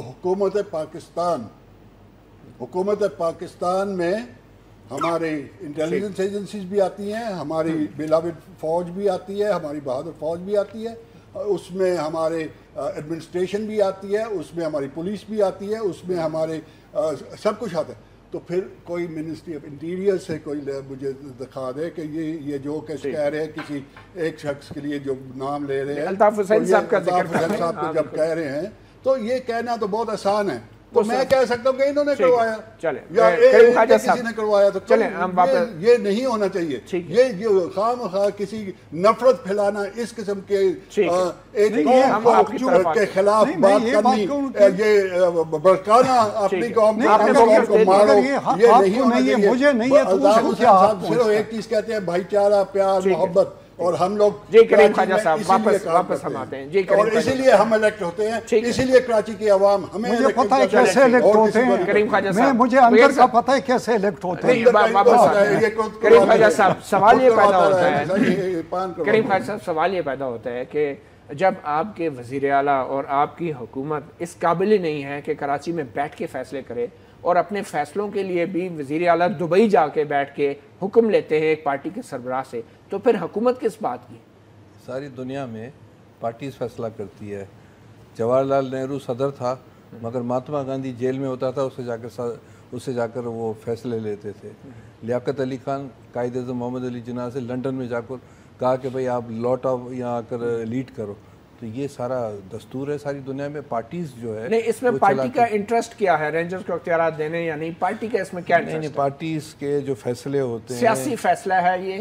حکومت پاکستان میں ہماری انٹیلیجنس ایجنسیز بھی آتی ہیں, ہماری بیلاوڈ فوج بھی آتی ہے, ہماری بہادر فوج بھی آتی ہے, اس میں ہمارے ایڈمنسٹریشن بھی آتی ہے, اس میں ہماری پولیس بھی آتی ہے, اس میں ہمارے سب کچھ آتا ہے. تو پھر کوئی منسٹری آف انٹیریئر سے کوئی مجھے دکھا دے کہ یہ جو کہہ رہے ہیں کسی ایک شخص کے لیے جو نام لے رہے ہیں, الطاف حسین صاحب کا ذکر صاحب کو جب کہہ رہے ہیں تو یہ کہنا تو بہت آسان ہے. تو میں کہہ سکتا ہوں کہ انہوں نے کروایا یا کسی نے کروایا, تو یہ نہیں ہونا چاہیے. یہ جو خواہ مخواہ کسی نفرت پھیلانا, اس قسم کے ایک قوم کے خلاف بات کرنی, یہ بڑکانا اپنی قوم کو مارو, یہ نہیں ہونا چاہیے. صرف ایک چیز کہتے ہیں بھائی چارہ, پیار, محبت, اور ہم لوگ جی کریم خواجہ صاحب واپس ہم آتے ہیں. اور اسی لیے ہم الیکٹ ہوتے ہیں, اسی لیے کراچی کی عوام ہمیں مجھے پتہ ہے کیسے الیکٹ ہوتے ہیں. کریم خواجہ صاحب مجھے اندر کا پتہ ہے کیسے الیکٹ ہوتے ہیں. کریم خواجہ صاحب سوال یہ پیدا ہوتا ہے, کریم خواجہ صاحب سوال یہ پیدا ہوتا ہے کہ جب آپ کے وزیر اعلیٰ اور آپ کی حکومت اس قابل ہی نہیں ہے کہ کراچی میں بیٹھ کے فیصلے کرے, اور اپنے فیصلوں کے لیے بھی وزیر اعلیٰ دبئی جا کے بیٹھ کے حکم لیتے ہیں ایک پارٹی کے سربراہ سے, تو پھر حکومت کس بات کی؟ ساری دنیا میں پارٹیز فیصلہ کرتی ہے. جواہر لال نہرو صدر تھا, مگر مہاتما گاندھی جیل میں ہوتا تھا, اس سے جا کر وہ فیصلے لیتے تھے. لیاقت علی خان قائد اعظم محمد علی جناح سے لنڈن میں جا کر کہا کہ بھئی آپ لوٹ آؤ, یہاں آ کر لیڈ کرو. تو یہ سارا دستور ہے ساری دنیا میں. پارٹیز جو ہے نہیں اس میں پارٹی کا انٹرسٹ کیا ہے رینجرز کو اختیارات دینے یا نہیں, پارٹی کا اس میں کیا انٹرسٹ ہے؟ نہیں پارٹیز کے جو فیصلے ہوتے ہیں سیاسی فیصلہ ہے یہ,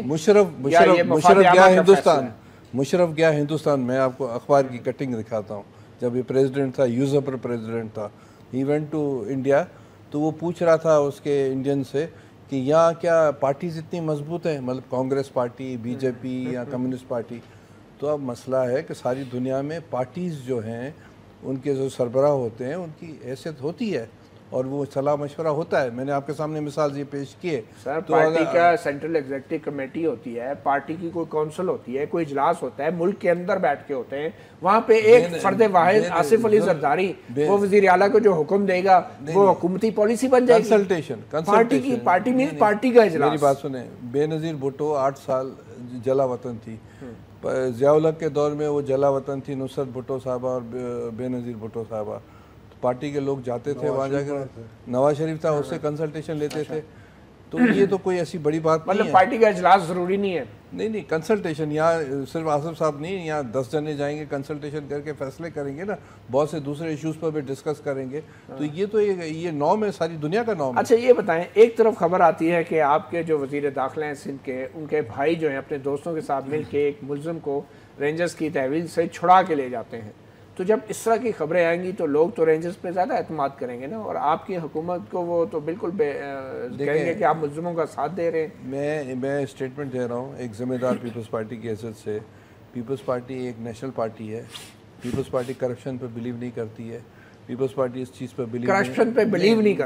مشرف گیا ہندوستان. میں آپ کو اخبار کی کٹنگ دکھاتا ہوں. جب یہ پریزیڈنٹ تھا, یوزفر پریزیڈنٹ تھا, ہی وینٹ ٹو انڈیا, تو وہ پوچھ رہا تھا اس کے انڈین سے کہ یہاں کیا پارٹیز اتنی مضبوط ہیں, مطلب Congress party, B J P یا کمیونسٹ پارٹی. تو اب مسئلہ ہے کہ ساری دنیا میں پارٹیز جو ہیں ان کے جو سربراہ ہوتے ہیں ان کی حیثیت ہوتی ہے اور وہ صلاح مشورہ ہوتا ہے. میں نے آپ کے سامنے مثال یہ پیش کی ہے. سر پارٹی کا سینٹرل ایگزیکٹو کمیٹی ہوتی ہے, پارٹی کی کوئی کونسل ہوتی ہے, کوئی اجلاس ہوتا ہے, ملک کے اندر بیٹھ کے ہوتے ہیں, وہاں پہ ایک فرد واحد آصف علی زرداری وہ وزیر اعلیٰ کو جو حکم دے گا وہ حکومتی پالیسی بن جائے گی. پارٹی کی پارٹی مینس پارٹی کا اجلاس. میری بات سنیں, بے نظیر بھٹو 8 سال جلا وطن تھی. ضیاء الحق کے دور میں وہ جلا وطن تھی نصرت بھٹو صاحبہ اور بے نظیر بھٹو صاحبہ. پارٹی کے لوگ جاتے تھے وہاں جا کر, نواز شریف تھا اس سے کنسلٹیشن لیتے تھے. تو یہ تو کوئی ایسی بڑی بات نہیں ہے. مطلب پارٹی کا اجلاس ضروری نہیں ہے. نہیں کنسلٹیشن, یہاں صرف آصف صاحب نہیں, یہاں 10 جنے جائیں گے کنسلٹیشن کر کے فیصلے کریں گے نا, بہت سے دوسرے ایشوز پر بھی ڈسکس کریں گے. تو یہ تو یہ نارم ہے, ساری دنیا کا نارم ہے. اچھا یہ بتائیں, ایک طرف خبر آتی ہے کہ آپ کے جو وزیر داخلہ ہیں سندھ کے, ان کے بھائی جو ہیں اپنے دوستوں کے ساتھ مل کے ایک ملزم کو رینجرز کی تحویل سے چھڑا کے لے جاتے ہیں. تو جب اس طرح کی خبریں آئیں گی تو لوگ تو رینجرز پہ زیادہ اعتماد کریں گے نا, اور آپ کی حکومت کو وہ تو بالکل کہیں گے کہ آپ ملزموں کا ساتھ دے رہے ہیں. میں اسٹیٹمنٹ دے رہا ہوں ایک ذمہ دار پیپلز پارٹی کی حیثیت سے. پیپلز پارٹی ایک نیشنل پارٹی ہے. پیپلز پارٹی کرپشن پہ بلیو نہیں کرتی ہے. پیپلز پارٹی اس چیز پہ بلیو نہیں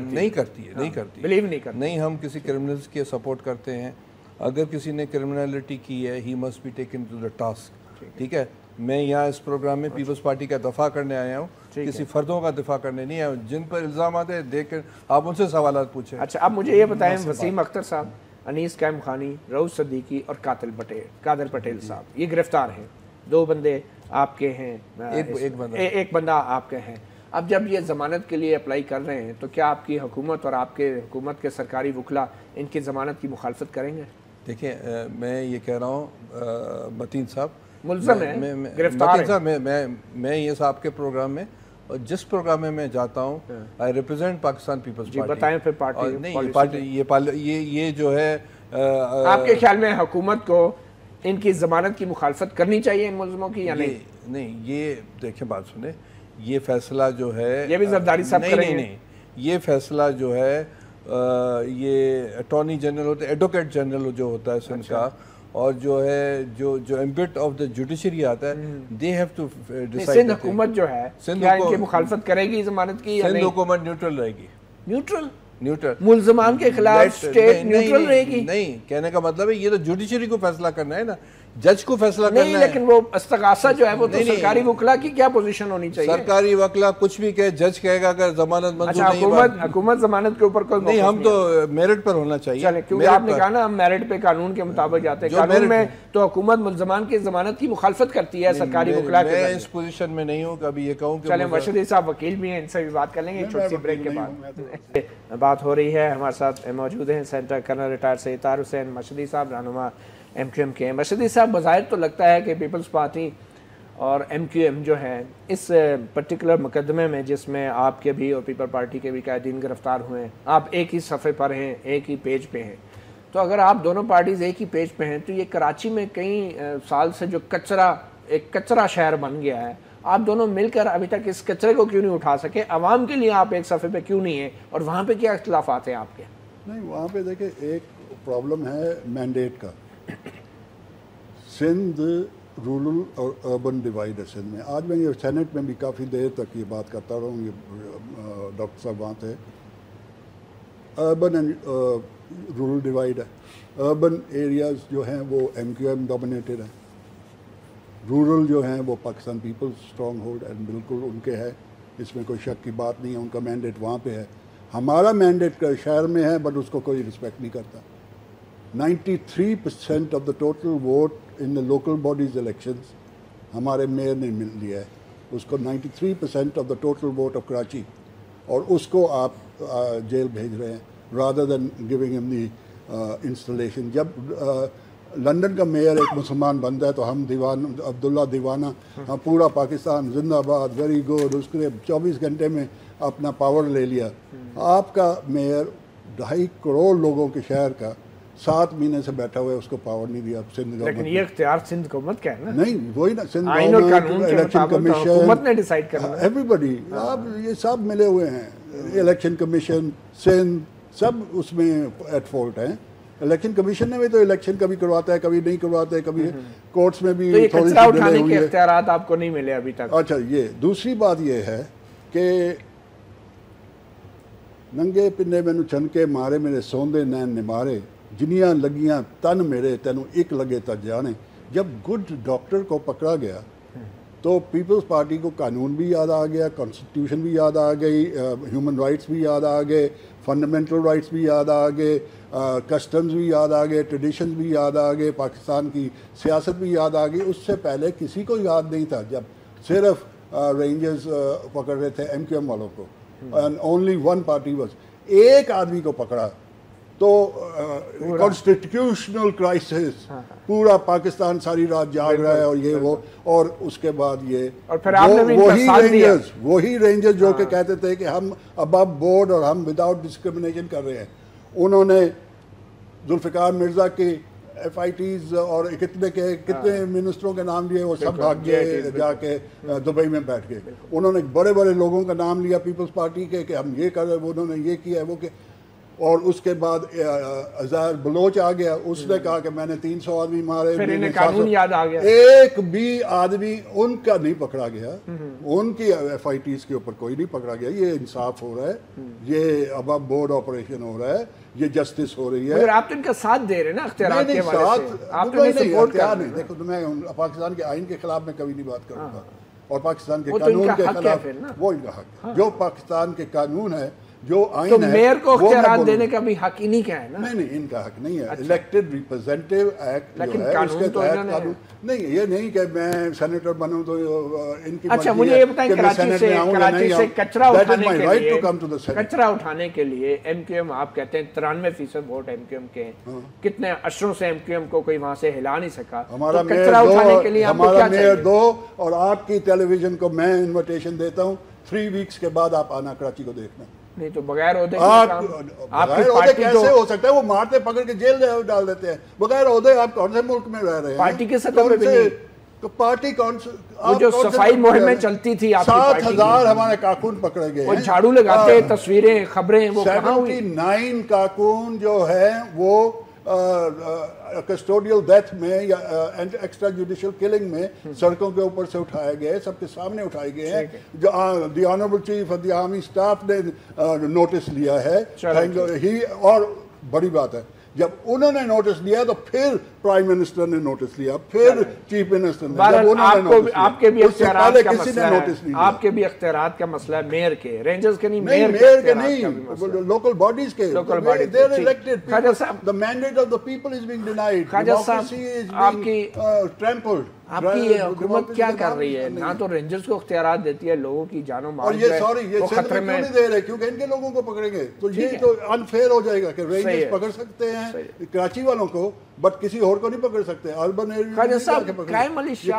کرتی. نہیں ہم کسی کرمنلز کے سپورٹ کرتے ہیں. اگر کسی نے کرمنالٹی کی ہے he must be taken to the task. ٹھیک ہے, میں یہاں اس پروگرام میں پیپلز پارٹی کا دفاع کرنے آیا ہوں, کسی فردوں کا دفاع کرنے نہیں آیا ہوں. جن پر الزامات ہیں دیکھ کر آپ ان سے سوالات پوچھیں. اچھا اب مجھے یہ بتائیں, وسیم اختر صاحب, انیس قیم خانی, رؤوف صدیقی اور قادر پٹیل صاحب یہ گرفتار ہیں. 2 بندے آپ کے ہیں, ایک بندہ آپ کے ہیں. اب جب یہ ضمانت کے لیے اپلائی کر رہے ہیں تو کیا آپ کی حکومت اور آپ کے حکومت کے سرکاری وکلا ان کی ضمانت کی مخالفت کریں گے؟ دیکھیں میں یہ کہہ رہا ہوں متین صاحب ملزم ہے, گرفتار ہے. میں یہ صاحب کے پروگرام میں اور جس پروگرام میں جاتا ہوں آئی ریپرزینٹ پاکستان پیپلز پارٹی. بتائیں پھر پارٹی یہ جو ہے آپ کے خیال میں حکومت کو ان کی ضمانت کی مخالفت کرنی چاہیے ان ملزموں کی یا نہیں؟ نہیں یہ دیکھیں بات سنیں, یہ فیصلہ جو ہے یہ بھی زرداری صاحب کریں گے. یہ فیصلہ جو ہے یہ اٹارنی جنرل ہوتا ہے, ایڈوکیٹ جنرل جو ہوتا ہے سندھ کا, اور جو ہے جو ایمبٹ آف دا جوڈیشری آتا ہے, they have to decide. Sindh حکومت جو ہے کیا ان کی مخالفت کرے گی ضمانت کی یا نہیں؟ سندھ حکومت نیوٹرل رہے گی. نیوٹرل ملزمان کے خلاف سٹیٹ نیوٹرل رہے گی؟ نہیں, کہنے کا مطلب ہے یہ تو جوڈیشری کو فیصلہ کرنا ہے نا, جج کو فیصلہ کرنا ہے. نہیں لیکن وہ استغاثہ جو ہے وہ تو سرکاری وکلا کی کیا پوزیشن ہونی چاہیے؟ سرکاری وکلا کچھ بھی کہے, جج کہے گا اگر ضمانت منظور نہیں. حکومت ضمانت کے اوپر کوئی نہیں, ہم تو میرٹ پر ہونا چاہیے. چلیں, کیونکہ آپ نے کہا نا ہم میرٹ پہ قانون کے مطابق جاتے ہیں. قانون میں تو حکومت ملزمان کی ضمانت کی مخالفت کرتی ہے سرکاری وکلا کے. میں اس پوزیشن میں نہیں ہوں کہ ابھی یہ کہوں کہ. چلیں, مشہدی صاحب وکیل بھی ہیں, ان سے بھی بات کر لیں گے چھوٹی سی بریک کے بعد. بات ہو رہی ہے, ہمارے ساتھ موجود ہیں senator colonel retire Syed Tahir Hussain Mashhadi sahab, رہنما ایم کیو ایم کے ہیں. مشہدی صاحب, بظاہر تو لگتا ہے کہ پیپلز پارٹی اور ایم کیو ایم جو ہے اس پرٹیکولر مقدمے میں جس میں آپ کے بھی اور پیپل پارٹی کے بھی قائدین گرفتار ہوئے ہیں, آپ ایک ہی صفحے پر ہیں, ایک ہی پیج پہ ہیں. تو اگر آپ دونوں پارٹیز ایک ہی پیج پہ ہیں تو یہ کراچی میں کئی سال سے جو ایک کچرا شہر بن گیا ہے, آپ دونوں مل کر ابھی تک اس کچرے کو کیوں نہیں اٹھا سکے؟ عوام کے لیے آپ ایک صفحے پہ کیوں نہیں ہیں, اور وہاں پہ کیا اختلافات ہیں آپ کے؟ نہیں, وہاں پہ دیکھیں ایک پرابلم ہے مینڈیٹ کا. سندھ رورل اور اربن ڈیوائڈ ہے سندھ میں. آج میں یہ سینٹ میں بھی کافی دیر تک یہ بات کرتا رہا ہوں, یہ ڈاکٹر صاحب وہاں تھے. اربن اینڈ رورل ڈیوائڈ ہے. اربن ایریاز جو ہیں وہ ایم کیو ایم ڈومینیٹڈ ہیں, رورل جو ہیں وہ Pakistan peoples stronghold and بالکل ان کے ہے, اس میں کوئی شک کی بات نہیں ہے. ان کا مینڈیٹ وہاں پہ ہے. ہمارا مینڈیٹ شہر میں ہے بٹ اس کو کوئی رسپیکٹ نہیں کرتا. 93% of the total vote in the local bodies elections ہمارے میئر نے مل لیا ہے. اس کو 93% of the total vote of Karachi, اور اس کو آپ جیل بھیج رہے ہیں rather than giving him the installation. جب لندن کا میئر ایک مسلمان بنتا ہے تو ہم عبداللہ دیوانہ پورا پاکستان زندہ آباد ویری گڈ، اس کے 24 گھنٹے میں اپنا پاور لے لیا. آپ کا میئر 2.5 کروڑ لوگوں کے شہر کا 7 مہینے سے بیٹھا ہوا ہے، اس کو پاور نہیں دیا سندھ گورنمنٹ. لیکن یہ اختیار سندھ حکومت کا ہے نا. نہیں وہی نا، سندھ آئین اور گورنمنٹ، قانون کے الیکشن مطابق کمیشن، حکومت نے ڈیسائیڈ کرنا ہے. ایوری بڈی، آپ یہ سب ملے ہوئے ہیں. الیکشن کمیشن، سندھ، سب اس میں ایٹ فالٹ ہیں. الیکشن کمیشن نے بھی تو الیکشن کبھی کرواتا ہے، کبھی نہیں کرواتا ہے، کبھی کورٹس میں بھی تھوڑی کچرا اٹھانے کے اختیارات آپ کو نہیں ملے ابھی تک. اچھا، یہ دوسری بات یہ ہے کہ ننگے پنے مینوں چھن کے مارے میرے سوندے نین نمارے، جنیاں لگیاں تن میرے تینوں ایک لگے تا جانے. جب گڈ ڈاکٹر کو پکڑا گیا تو پیپلز پارٹی کو قانون بھی یاد آ گیا، کانسٹیٹیوشن بھی یاد آ گئی، ہیومن رائٹس بھی یاد آ گئے، فنڈامنٹل رائٹس بھی یاد آ گئے، کسٹمز بھی یاد آ گئے، ٹریڈیشنز بھی یاد آ گئے، پاکستان کی سیاست بھی یاد آ گئی. اس سے پہلے کسی کو یاد نہیں تھا جب صرف رینجرز پکڑ رہے تھے ایم کیو ایم والوں کو. And only one party was. ایک آدمی کو پکڑا تو کانسٹیٹیوشنل کرائسس، پورا پاکستان ساری رات جاگ رہا ہے اور یہ وہ. اور اس کے بعد یہ وہی رینجرز جو کہ کہتے تھے کہ ہم ابو بورڈ اور ہم وداؤٹ ڈسکرمنیشن کر رہے ہیں، انہوں نے ذوالفقار مرزا کے ایف آئی ٹیز اور کتنے منسٹروں کے نام لیے، وہ سب بھاگ گئے جا کے دبئی میں بیٹھ گئے. انہوں نے بڑے بڑے لوگوں کا نام لیا پیپلز پارٹی کے کہ ہم یہ کر رہے ہیں، انہوں نے یہ کیا ہے وہ کہ. اور اس کے بعد اظہر بلوچ آ گیا، اس نے کہا کہ میں نے 300 آدمی مارے. پھر انہیں قانون یاد آ گیا. ایک بھی آدمی ان کا نہیں پکڑا گیا، ان کی ایف آئی ٹیز کے اوپر کوئی نہیں پکڑا گیا. یہ انصاف ہو رہا ہے، یہ ابو بورڈ آپریشن ہو رہا ہے، یہ جسٹس ہو رہی ہے. مگر آپ تو ان کا ساتھ دے رہے ہیں نا اختیارات کے حوالے سے. آپ تو نہیں سپورٹ کر رہے ہیں. دیکھو میں پاکستان کے آئین کے خلاف میں کبھی نہیں بات کروں گا، اور پاکستان کے قانون کے خلاف وہ ان کا حق. جو پاکستان کے قانون ہے، جو آئین ہے، تو میئر کو اختیارات دینے کا بھی حق انہی کا ہے نا. نہیں ان کا حق نہیں ہے. الیکٹڈ ریپرزینٹیو ایکٹ جو ہے اس کے تحت قانون نہیں. یہ نہیں کہ میں سینیٹر بنوں تو ان کی. اچھا مجھے یہ بتائیں، کراچی سے کچرا اٹھانے کے لیے ایم کیو ایم، آپ کہتے ہیں 93% ووٹ ایم کیو ایم کے ہیں، کتنے اشروں سے ایم کیو ایم کو کوئی وہاں سے ہلا نہیں سکا. ہمارا میئر دو، اور آپ کی ٹیلی ویژن کو میں انویٹیشن دیتا ہوں 3 ویکس کے بعد آپ آنا کراچی کو دیکھنا. نہیں تو بغیر عہدے کیسے ہو سکتا ہے؟ وہ مارتے پکڑ کے جیل ڈال دیتے ہیں بغیر عہدے. آپ کون سے ملک میں رہ رہے ہیں؟ پارٹی کے سطح پہ بھی نہیں. پارٹی کون جو صفائی مہمیں چلتی تھی، 7,000 ہمارے کارکن پکڑے گئے. وہ جھاڑو لگاتے، تصویریں، خبریں، وہ 79 کارکن جو ہے وہ کسٹوڈیل ڈیتھ میں یا ایکسٹرا جوڈیشل کلنگ میں سڑکوں کے اوپر سے اٹھائے گئے، سب کے سامنے اٹھائے گئے ہیں. جو the honourable chief of the army staff نے نوٹس لیا ہے. اور بڑی بات ہے، جب انہوں نے نوٹس لیا تو پھر پرائم منسٹر نے نوٹس لیا، پھر چیف منسٹر نے. آپ کے بھی اختیارات کا مسئلہ ہے، آپ کے بھی اختیارات کا مسئلہ ہے میئر کے، رینجرز کے نہیں، میئر کے نہیں، لوکل باڈیز کے. They are elected. The mandate of the people is being denied. Democracy is being trampled. آپ کی یہ حکومت کیا کر رہی ہے؟ نہ تو رینجرز کو اختیارات دیتی ہے، لوگوں کی جان و مال یہ خطرے میں نہیں دے رہے کیونکہ ان کے لوگوں کو پکڑیں گے تو یہ تو انفیئر ہو جائے گا کہ رینجرز پکڑ سکتے ہیں کراچی والوں کو بٹ کسی اور کو نہیں پکڑ سکتے. اربن قائم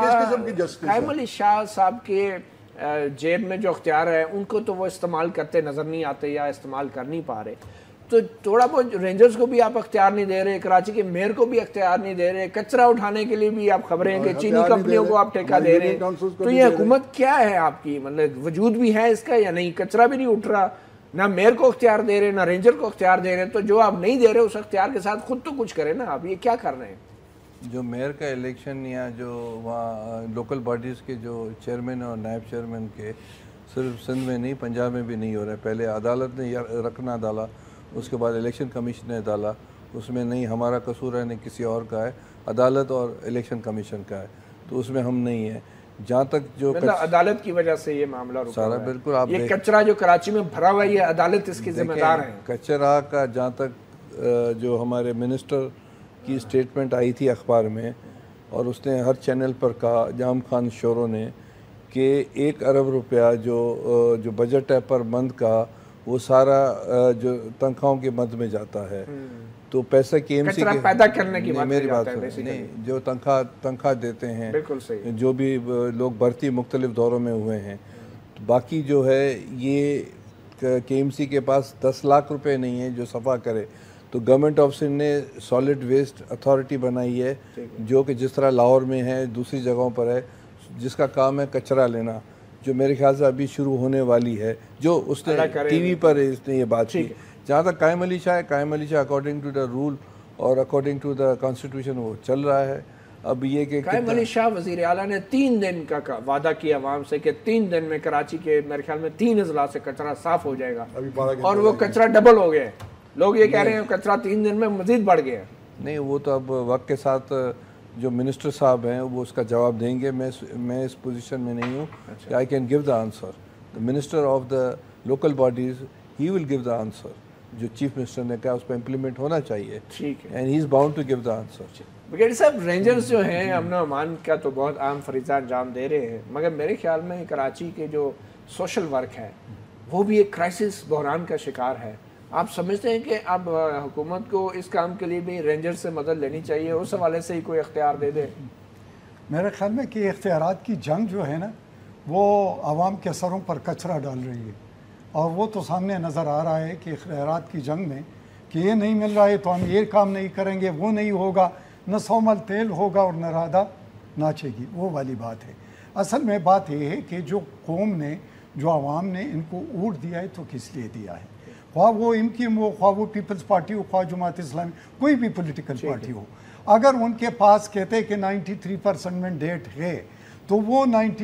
علی شاہ صاحب کے جیب میں جو اختیار ہے ان کو تو وہ استعمال کرتے نظر نہیں آتے یا استعمال کر نہیں پا رہے. تو تھوڑا بہت رینجرز کو بھی آپ اختیار نہیں دے رہے، کراچی کے میئر کو بھی اختیار نہیں دے رہے، کچرا اٹھانے کے لیے بھی آپ خبریں کہ چینی کمپنیوں کو آپ ٹھیکہ دے رہے ہیں. تو یہ حکومت کیا ہے آپ کی؟ مطلب وجود بھی ہے اس کا یا نہیں؟ کچرا بھی نہیں اٹھ رہا، نہ میئر کو اختیار دے رہے، نہ رینجر کو اختیار دے رہے. تو جو آپ نہیں دے رہے اس اختیار کے ساتھ خود تو کچھ کریں نا. آپ یہ کیا کر رہے ہیں؟ جو میئر کا الیکشن یا جو وہاں لوکل باڈیز کے جو چیئرمین اور نائب چیئرمین کے صرف سندھ میں نہیں پنجاب میں بھی نہیں ہو رہا ہے. پہلے عدالت نے رکنا ڈالا، اس کے بعد الیکشن کمیشن نے ڈالا. اس میں نہیں ہمارا قصور ہے نہیں کسی اور کا ہے، عدالت اور الیکشن کمیشن کا ہے. تو اس میں ہم نہیں ہیں. جہاں تک جو عدالت کی وجہ سے یہ معاملہ رکا سارا بالکل آپ یہ کچرا جو کراچی میں بھرا ہوا ہے یہ عدالت اس کی ذمہ دار ہے. کچرا کا جہاں تک جو ہمارے منسٹر کی اسٹیٹمنٹ آئی تھی اخبار میں اور اس نے ہر چینل پر کہا جام خان شوروں نے کہ 1 ارب روپیہ جو بجٹ ہے پر منتھ کا وہ سارا جو تنخواہوں کے مد میں جاتا ہے. تو پیسہ KMC کچرا کے پیدا کرنے کی بات میری بات نہیں، جو تنخواہ دیتے ہیں، بالکل صحیح، جو بھی لوگ بھرتی مختلف دوروں میں ہوئے ہیں، باقی جو ہے یہ KMC کے پاس 10 لاکھ روپے نہیں ہیں جو صفا کرے. تو گورنمنٹ آف سندھ نے سالڈ ویسٹ اتھارٹی بنائی ہے جو کہ جس طرح لاہور میں ہے، دوسری جگہوں پر ہے، جس کا کام ہے کچرا لینا، جو میرے خیال سے ابھی شروع ہونے والی ہے، جو اس نے ٹی وی پر اس نے یہ بات کی. جہاں تک قائم علی شاہ ہے، Qaim Ali Shah according to the rule اور اکارڈنگ ٹو دا کانسٹیٹیوشن وہ چل رہا ہے. اب یہ کہ قائم علی شاہ وزیر اعلیٰ نے 3 دن کا وعدہ کیا عوام سے کہ 3 دن میں کراچی کے میرے خیال میں 3 اضلاع سے کچرا صاف ہو جائے گا، اور وہ کچرا ڈبل ہو گیا. لوگ یہ کہہ رہے ہیں کچرا 3 دن میں مزید بڑھ گیا. نہیں، وہ تو اب وقت کے ساتھ جو منسٹر صاحب ہیں وہ اس کا جواب دیں گے. میں اس پوزیشن میں نہیں ہوں کہ I can give the answer. The minister of the local bodies he will give the answer. جو چیف منسٹر نے کہا اس پہ امپلیمنٹ ہونا چاہیے، ٹھیک ہے، and he is bound to give the answer. Brigadier صاحب، رینجرز جو ہیں امن و امان کا تو بہت اہم فریضہ انجام دے رہے ہیں، مگر میرے خیال میں کراچی کے جو سوشل ورک ہے وہ بھی ایک کرائسس بحران کا شکار ہے. آپ سمجھتے ہیں کہ اب حکومت کو اس کام کے لیے بھی رینجر سے مدد لینی چاہیے، اس حوالے سے ہی کوئی اختیار دے دے؟ میرے خیال میں کہ اختیارات کی جنگ جو ہے نا وہ عوام کے سروں پر کچرا ڈال رہی ہے، اور وہ تو سامنے نظر آ رہا ہے کہ اختیارات کی جنگ میں کہ یہ نہیں مل رہا ہے تو ہم یہ کام نہیں کریں گے، وہ نہیں ہوگا، نہ سومل تیل ہوگا اور نہ رادہ ناچے گی، وہ والی بات ہے. اصل میں بات یہ ہے کہ جو قوم نے، جو عوام نے ان کو ووٹ دیا ہے تو کس لیے دیا ہے، خواہ وہ MKM ہو، خواہ وہ پیپلز پارٹی ہو، خواہ جماعت اسلامی، کوئی بھی پولیٹیکل پارٹی ہو. اگر ان کے پاس کہتے کہ 93% مینڈیٹ ہے تو وہ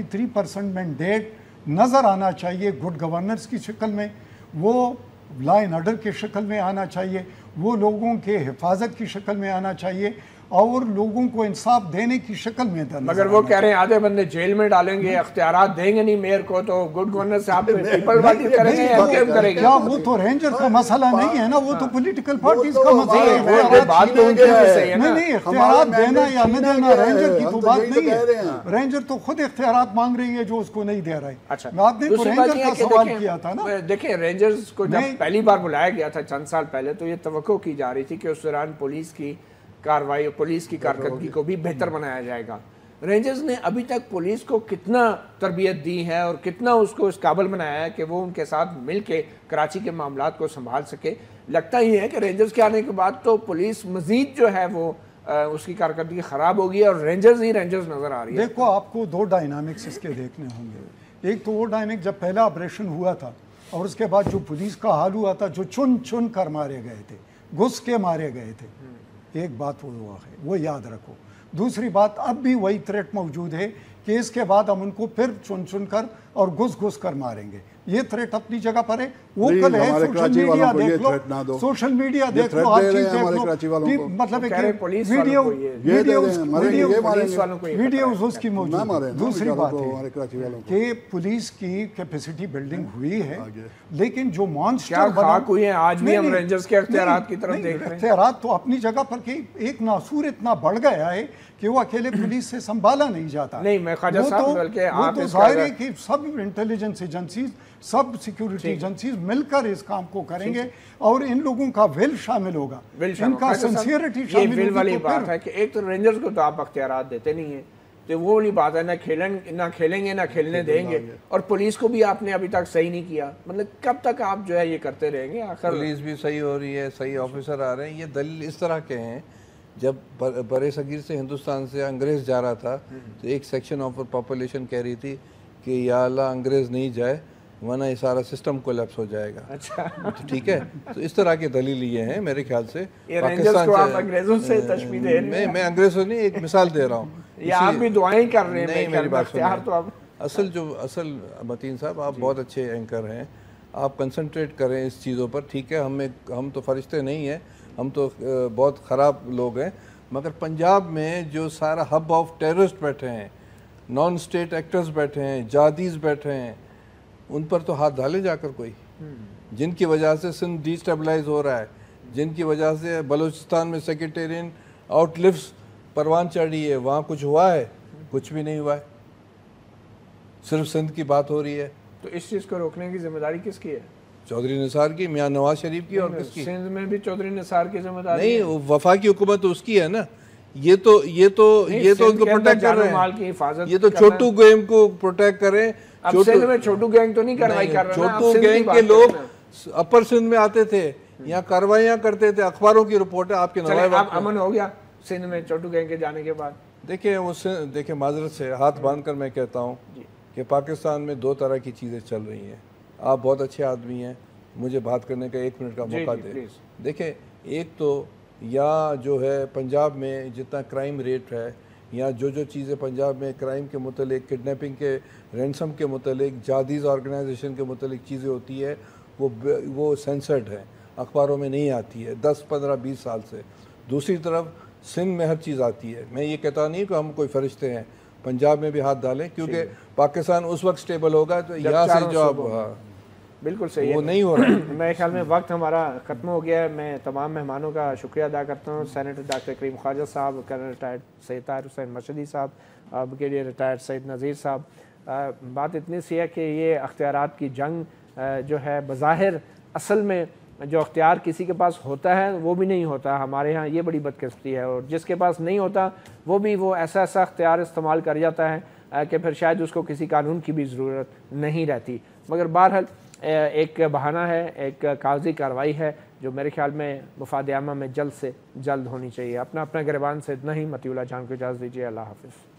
93% مینڈیٹ نظر آنا چاہیے گڈ گورننس کی شکل میں، وہ لا اینڈ آرڈر کی شکل میں آنا چاہیے، وہ لوگوں کے حفاظت کی شکل میں آنا چاہیے، اور لوگوں کو انصاف دینے کی شکل میں. مگر وہ کہہ رہے ہیں آدھے بندے جیل میں ڈالیں گے، اختیارات دیں گے نہیں میئر کو، تو گڈ گورننس آپ پیپل پارٹی کریں گے یا MKM کرے گی؟ کیا وہ تو رینجر کا مسئلہ نہیں ہے نا، وہ تو پولیٹیکل پارٹیز کا مسئلہ ہے. بات تو ان کی بھی صحیح ہے نا. نہیں، اختیارات دینا یا نہ دینا رینجر کی تو بات نہیں ہے. رینجر تو خود اختیارات مانگ رہی ہے جو اس کو نہیں دے رہا ہے. اچھا، آپ نے تو رینجر کا سوال کیا تھا نا. دیکھیں رینجرز کو جب پہلی بار بلایا گیا تھا چند سال پہلے تو یہ توقع کی جا رہی تھی کہ اس دوران پولیس کی کارروائی، پولیس کی کارکردگی کو بھی بہتر بنایا جائے گا. رینجرز نے ابھی تک پولیس کو کتنا تربیت دی ہے اور کتنا اس کو اس قابل بنایا ہے کہ وہ ان کے ساتھ مل کے کراچی کے معاملات کو سنبھال سکے؟ لگتا ہی ہے کہ رینجرز کے آنے کے بعد تو پولیس مزید جو ہے وہ اس کی کارکردگی خراب ہوگی اور رینجرز ہی رینجرز نظر آ رہی ہے. دیکھو، آپ کو 2 ڈائنامکس اس کے دیکھنے ہوں گے. ایک تو وہ ڈائنامک جب پہلا آپریشن ہوا تھا اور اس کے بعد جو پولیس کا حال ہوا تھا، جو چن چن کر مارے گئے تھے، گھس کے مارے گئے تھے. ایک بات وہ ہوا ہے، وہ یاد رکھو. دوسری بات، اب بھی وہی تھریٹ موجود ہے کہ اس کے بعد ہم ان کو پھر چن چن کر اور گھس گھس کر ماریں گے. یہ تھریٹ اپنی جگہ پر ہے. وہ کل ہے، سوشل میڈیا دیکھ لو، سوشل میڈیا دیکھ لو، ہر چیز دیکھ لو. مطلب ہے ویڈیوز اس کی موجود. دوسری بات ہے کہ پولیس کی کیپیسٹی بلڈنگ ہوئی ہے، لیکن جو مانسٹر خاک ہوئی ہیں آج بھی ہم رینجرز کے اختیارات کی طرف دیکھ رہے ہیں. اختیارات تو اپنی جگہ پر کہ ایک ناسور اتنا بڑھ گیا ہے کہ وہ اکیلے پولیس سے سنبھالا نہیں جاتا. نہیں، میں خواجہ صاحب بلکہ وہ تو ظاہر ہے کہ سب انٹیلیجنس ایجنسیز، سب سیکیورٹی ایجنسیز مل کر اس کام کو کریں گے اور ان لوگوں کا ول شامل ہوگا، ان کا سنسیئرٹی شامل ہوگی. یہ ول والی بات ہے کہ ایک تو رینجرز کو تو آپ اختیارات دیتے نہیں ہیں، تو وہ والی بات ہے نہ کھیلیں گے نہ کھیلنے دیں گے، اور پولیس کو بھی آپ نے ابھی تک صحیح نہیں کیا. مطلب کب تک آپ جو ہے یہ کرتے رہیں گے؟ آخر پولیس بھی صحیح ہو رہی ہے، صحیح آفیسر آ رہے ہیں. یہ دلیل اس طرح کے ہیں، جب برِ صغیر سے ہندوستان سے انگریز جا رہا تھا تو ایک سیکشن آف پاپولیشن کہہ رہی تھی کہ یا اللہ انگریز نہیں جائے ورنہ یہ سارا سسٹم کولیپس ہو جائے گا. اچھا، ٹھیک ہے. تو اس طرح کی دلیل یہ ہیں میرے خیال سے. انگریزوں سے تشبیہ دے رہے ہیں. میں انگریزوں نہیں، ایک مثال دے رہا ہوں. یا آپ بھی دعائیں کر رہے ہیں. نہیں، میری بات سنیں. اصل متین صاحب آپ بہت اچھے اینکر ہیں، آپ کنسنٹریٹ کریں اس چیزوں پر. ٹھیک ہے، ہم تو فرشتے نہیں ہیں، ہم تو بہت خراب لوگ ہیں، مگر پنجاب میں جو سارا ہب آف ٹیررسٹ بیٹھے ہیں، نان اسٹیٹ ایکٹرز بیٹھے ہیں، جادیز بیٹھے ہیں، ان پر تو ہاتھ ڈالے جا کر کوئی، جن کی وجہ سے سندھ ڈی اسٹیبلائز ہو رہا ہے، جن کی وجہ سے بلوچستان میں سیکریٹیرین آؤٹ لفٹس پروان چڑھ رہی ہے. وہاں کچھ ہوا ہے؟ کچھ بھی نہیں ہوا ہے، صرف سندھ کی بات ہو رہی ہے. تو اس چیز کو روکنے کی ذمہ داری کس کی ہے؟ चौधरी निसार की, मियाँ नवाज शरीफ की और किसकी? सिंध में भी चौधरी निसार की जिम्मेदारी नहीं, वफाकी हुकूमत तो उसकी है ना। ये तो उनको प्रोटेक्ट कर रहे हैं, ये तो छोटू गैंग को प्रोटेक्ट करें। अब सिंध में छोटू गैंग तो नहीं कार्रवाई कर रहे हैं, छोटू गैंग के लोग अपर सिंध में आते थे, यहाँ कार्रवाइयाँ करते थे, अखबारों की रिपोर्ट है आपके नवाब। अब अमन हो गया सिंध में छोटू गैंग के जाने के बाद? देखिए माजरत से हाथ बांध कर मैं कहता हूँ कि पाकिस्तान में दो तरह की चीज़ें चल रही हैं। आप बहुत अच्छे आदमी हैं, मुझे बात करने का 1 मिनट का मौका दें। देखें, एक तो या जो है पंजाब में जितना क्राइम रेट है, या जो चीज़ें पंजाब में क्राइम के मुतलिक, किडनैपिंग के, रैंसम के मुतलिक, जादीज़ ऑर्गेनाइजेशन के मुतलिक चीज़ें होती है, वो सेंसर्ड है, अखबारों में नहीं आती है 10, 15, 20 साल से। दूसरी तरफ सिंध में हर चीज़ आती है। मैं ये कहता नहीं कि हम कोई फरिश्ते हैं, पंजाब में भी हाथ डालें, क्योंकि पाकिस्तान उस वक्त स्टेबल होगा तो यहाँ से जो अब बिल्कुल सही वो नहीं हो रहा है। मेरे ख्याल में वक्त हमारा ख़त्म हो गया है। मैं तमाम मेहमानों का शुक्रिया अदा करता हूँ। सेनेटर डॉक्टर करीम ख्वाजा साहब, कर्नल रिटायर्ड सैयद ताहिर हुसैन मशहदी साहब, ब्रिगेडियर रिटायर्ड सैयद नज़ीर साहब। बात इतनी सी है कि ये अख्तियारात की जंग जो है बज़ाहिर असल में जो अख्तियार किसी के पास होता है वो भी नहीं होता। हमारे यहाँ ये बड़ी बदकिस्मती है, और जिसके पास नहीं होता वो ऐसा अख्तियार इस्तेमाल कर जाता है कि फिर शायद उसको किसी कानून की भी ज़रूरत नहीं रहती। मगर बहरहाल एक बहाना है, एक कागजी कार्रवाई है जो मेरे ख्याल में मुफाद आमा में जल्द से जल्द होनी चाहिए। अपना अपना गिरबान से इतना ही। मतीउल्लाह जान को इजाज़त दीजिए। अल्लाह हाफ़िज़।